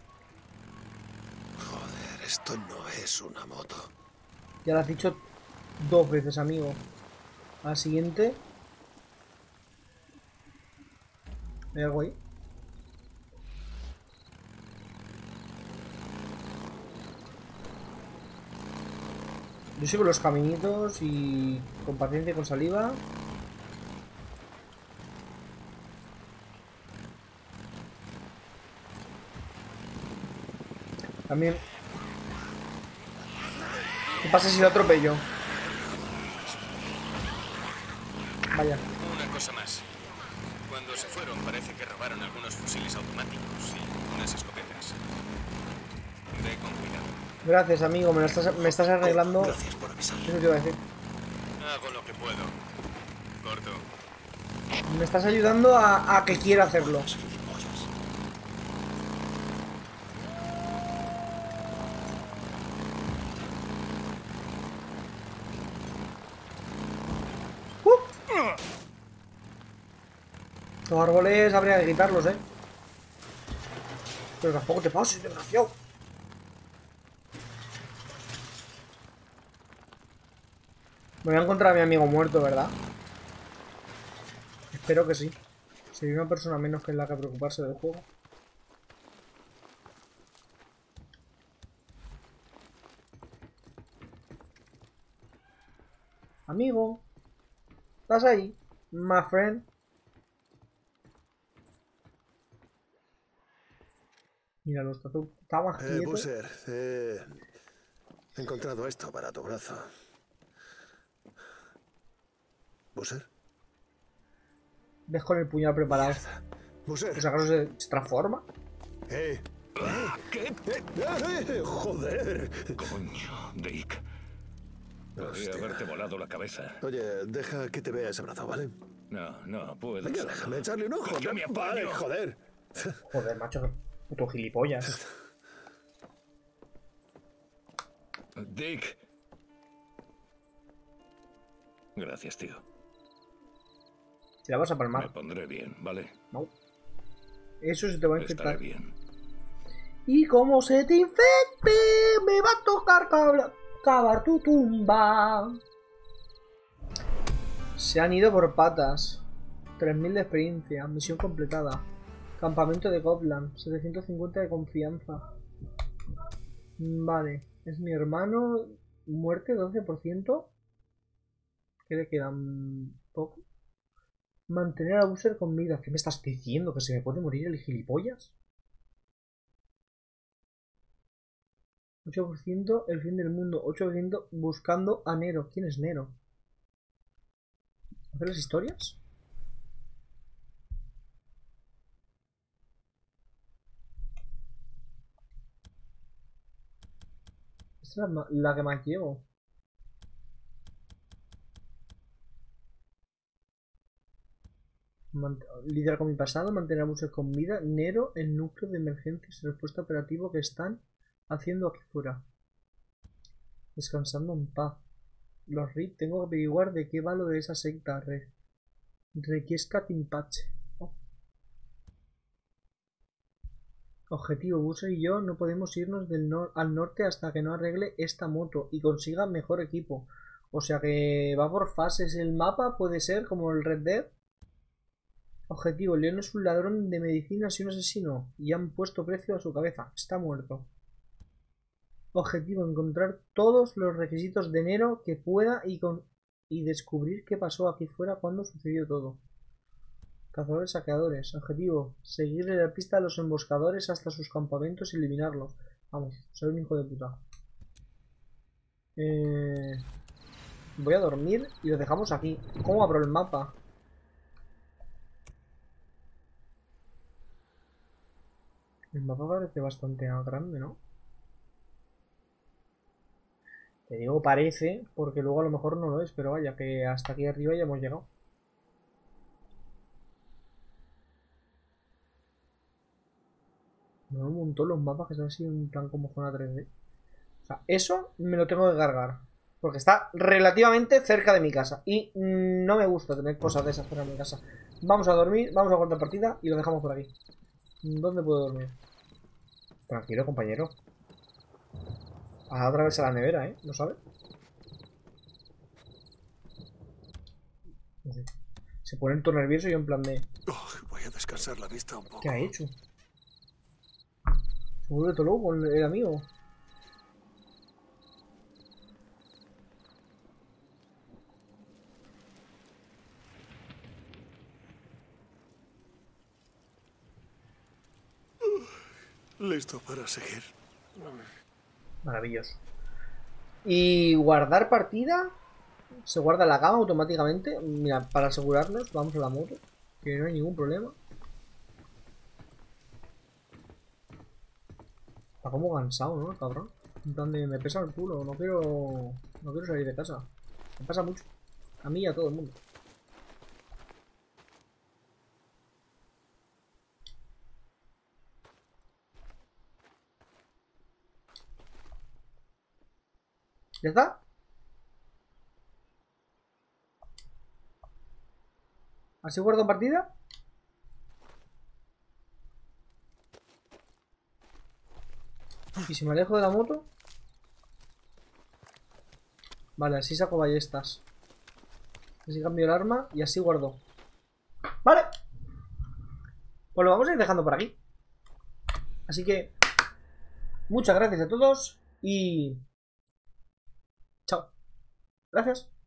Joder, esto no es una moto. ya lo has dicho dos veces, amigo. A la siguiente. ¿Hay algo ahí? Yo sigo los caminitos y con paciencia y con saliva. También. ¿Qué pasa si lo atropello? Vaya. Una cosa más. Cuando se fueron parece que robaron algunos fusiles automáticos y unas escopetas. Ve con cuidado. Gracias, amigo. Me, lo estás, me estás arreglando. Gracias por avisar. Eso te iba a decir. Hago lo que puedo. Corto. Me estás ayudando a, a que quiera hacerlo. Los árboles habría que quitarlos, eh. Pero tampoco te pases, desgraciado. Me voy a encontrar a mi amigo muerto, ¿verdad? Espero que sí. Sería una persona menos que en la que preocuparse del juego. Amigo. ¿Estás ahí? My friend. Míralo, está, está más Eh, quieto. Boozer, eh, he encontrado esto para tu brazo. ¿Boozer? Ves con el puñal preparado. Boozer. ¿Pues acaso se se transforma? ¡Eh! ¿Qué? Eh, eh, ¡Joder! Coño, Dick. Podría Hostia. haberte volado la cabeza. Oye, deja que te vea ese brazo, ¿vale? No, no puedo. Venga, solo. déjame echarle un ojo. Yo me apaño. Vale, joder. Joder, macho, qué puto gilipollas. Dick. Gracias, tío. Te la vas a Me palmar. pondré bien, ¿vale? No. Eso se te va a Estaré infectar. bien. Y como se te infecte, me va a tocar cabra- cavar tu tumba. Se han ido por patas. tres mil de experiencia. Misión completada. Campamento de Copland. setecientos cincuenta de confianza. Vale. Es mi hermano. Muerte doce por ciento. ¿Qué le quedan? Poco. Mantener a Boozer con vida. ¿Qué me estás diciendo? ¿Que se me puede morir el gilipollas? ocho por ciento el fin del mundo. ocho por ciento buscando a Nero. ¿Quién es Nero? ¿Hacer las historias? Esta es la, la que más llevo. Mant lidiar con mi pasado, mantener a Boozer con vida. Nero, el núcleo de emergencias y respuesta operativo que están haciendo aquí fuera? Descansando en paz. Los R I P, tengo que averiguar de qué va lo de esa secta. Re... Requiesca Timpache. Oh. Objetivo, Buzzer y yo no podemos irnos del nor al norte hasta que no arregle esta moto y consiga mejor equipo. O sea que va por fases el mapa, puede ser como el Red Dead. Objetivo, Leon es un ladrón de medicinas y un asesino y han puesto precio a su cabeza. Está muerto. Objetivo, encontrar todos los requisitos de Nero que pueda y, con... y descubrir qué pasó aquí fuera cuando sucedió todo. Cazadores saqueadores. Objetivo, seguirle la pista a los emboscadores hasta sus campamentos y eliminarlos. Vamos, soy un hijo de puta. Eh... Voy a dormir y lo dejamos aquí. ¿Cómo abro el mapa? El mapa parece bastante grande, ¿no? Te digo parece, porque luego a lo mejor no lo es, pero vaya, que hasta aquí arriba ya hemos llegado. Me un montón los mapas que son así en plan como zona tres D. O sea, eso me lo tengo que cargar. Porque está relativamente cerca de mi casa. Y no me gusta tener cosas de esas cerca de mi casa. Vamos a dormir, vamos a cortar partida y lo dejamos por aquí. ¿Dónde puedo dormir? Tranquilo, compañero. A otra vez a la nevera, ¿eh? ¿Lo sabes? No sé. Se pone todo nervioso y yo en plan de... Oh, voy a descansar la vista un poco. ¿Qué ha hecho? Se vuelve todo loco el, el amigo. Listo para seguir. Maravilloso. Y guardar partida. Se guarda la gama automáticamente. Mira, para asegurarnos, vamos a la moto. Que no hay ningún problema. Está como cansado, ¿no? El cabrón. En plan de, me pesa el culo. No quiero. No quiero salir de casa. Me pasa mucho. A mí y a todo el mundo. ¿Ya está? ¿Así guardo partida? ¿Y si me alejo de la moto? Vale, así saco ballestas. Así cambio el arma y así guardo. Vale. Pues lo vamos a ir dejando por aquí. Así que muchas gracias a todos y... chao. Gracias.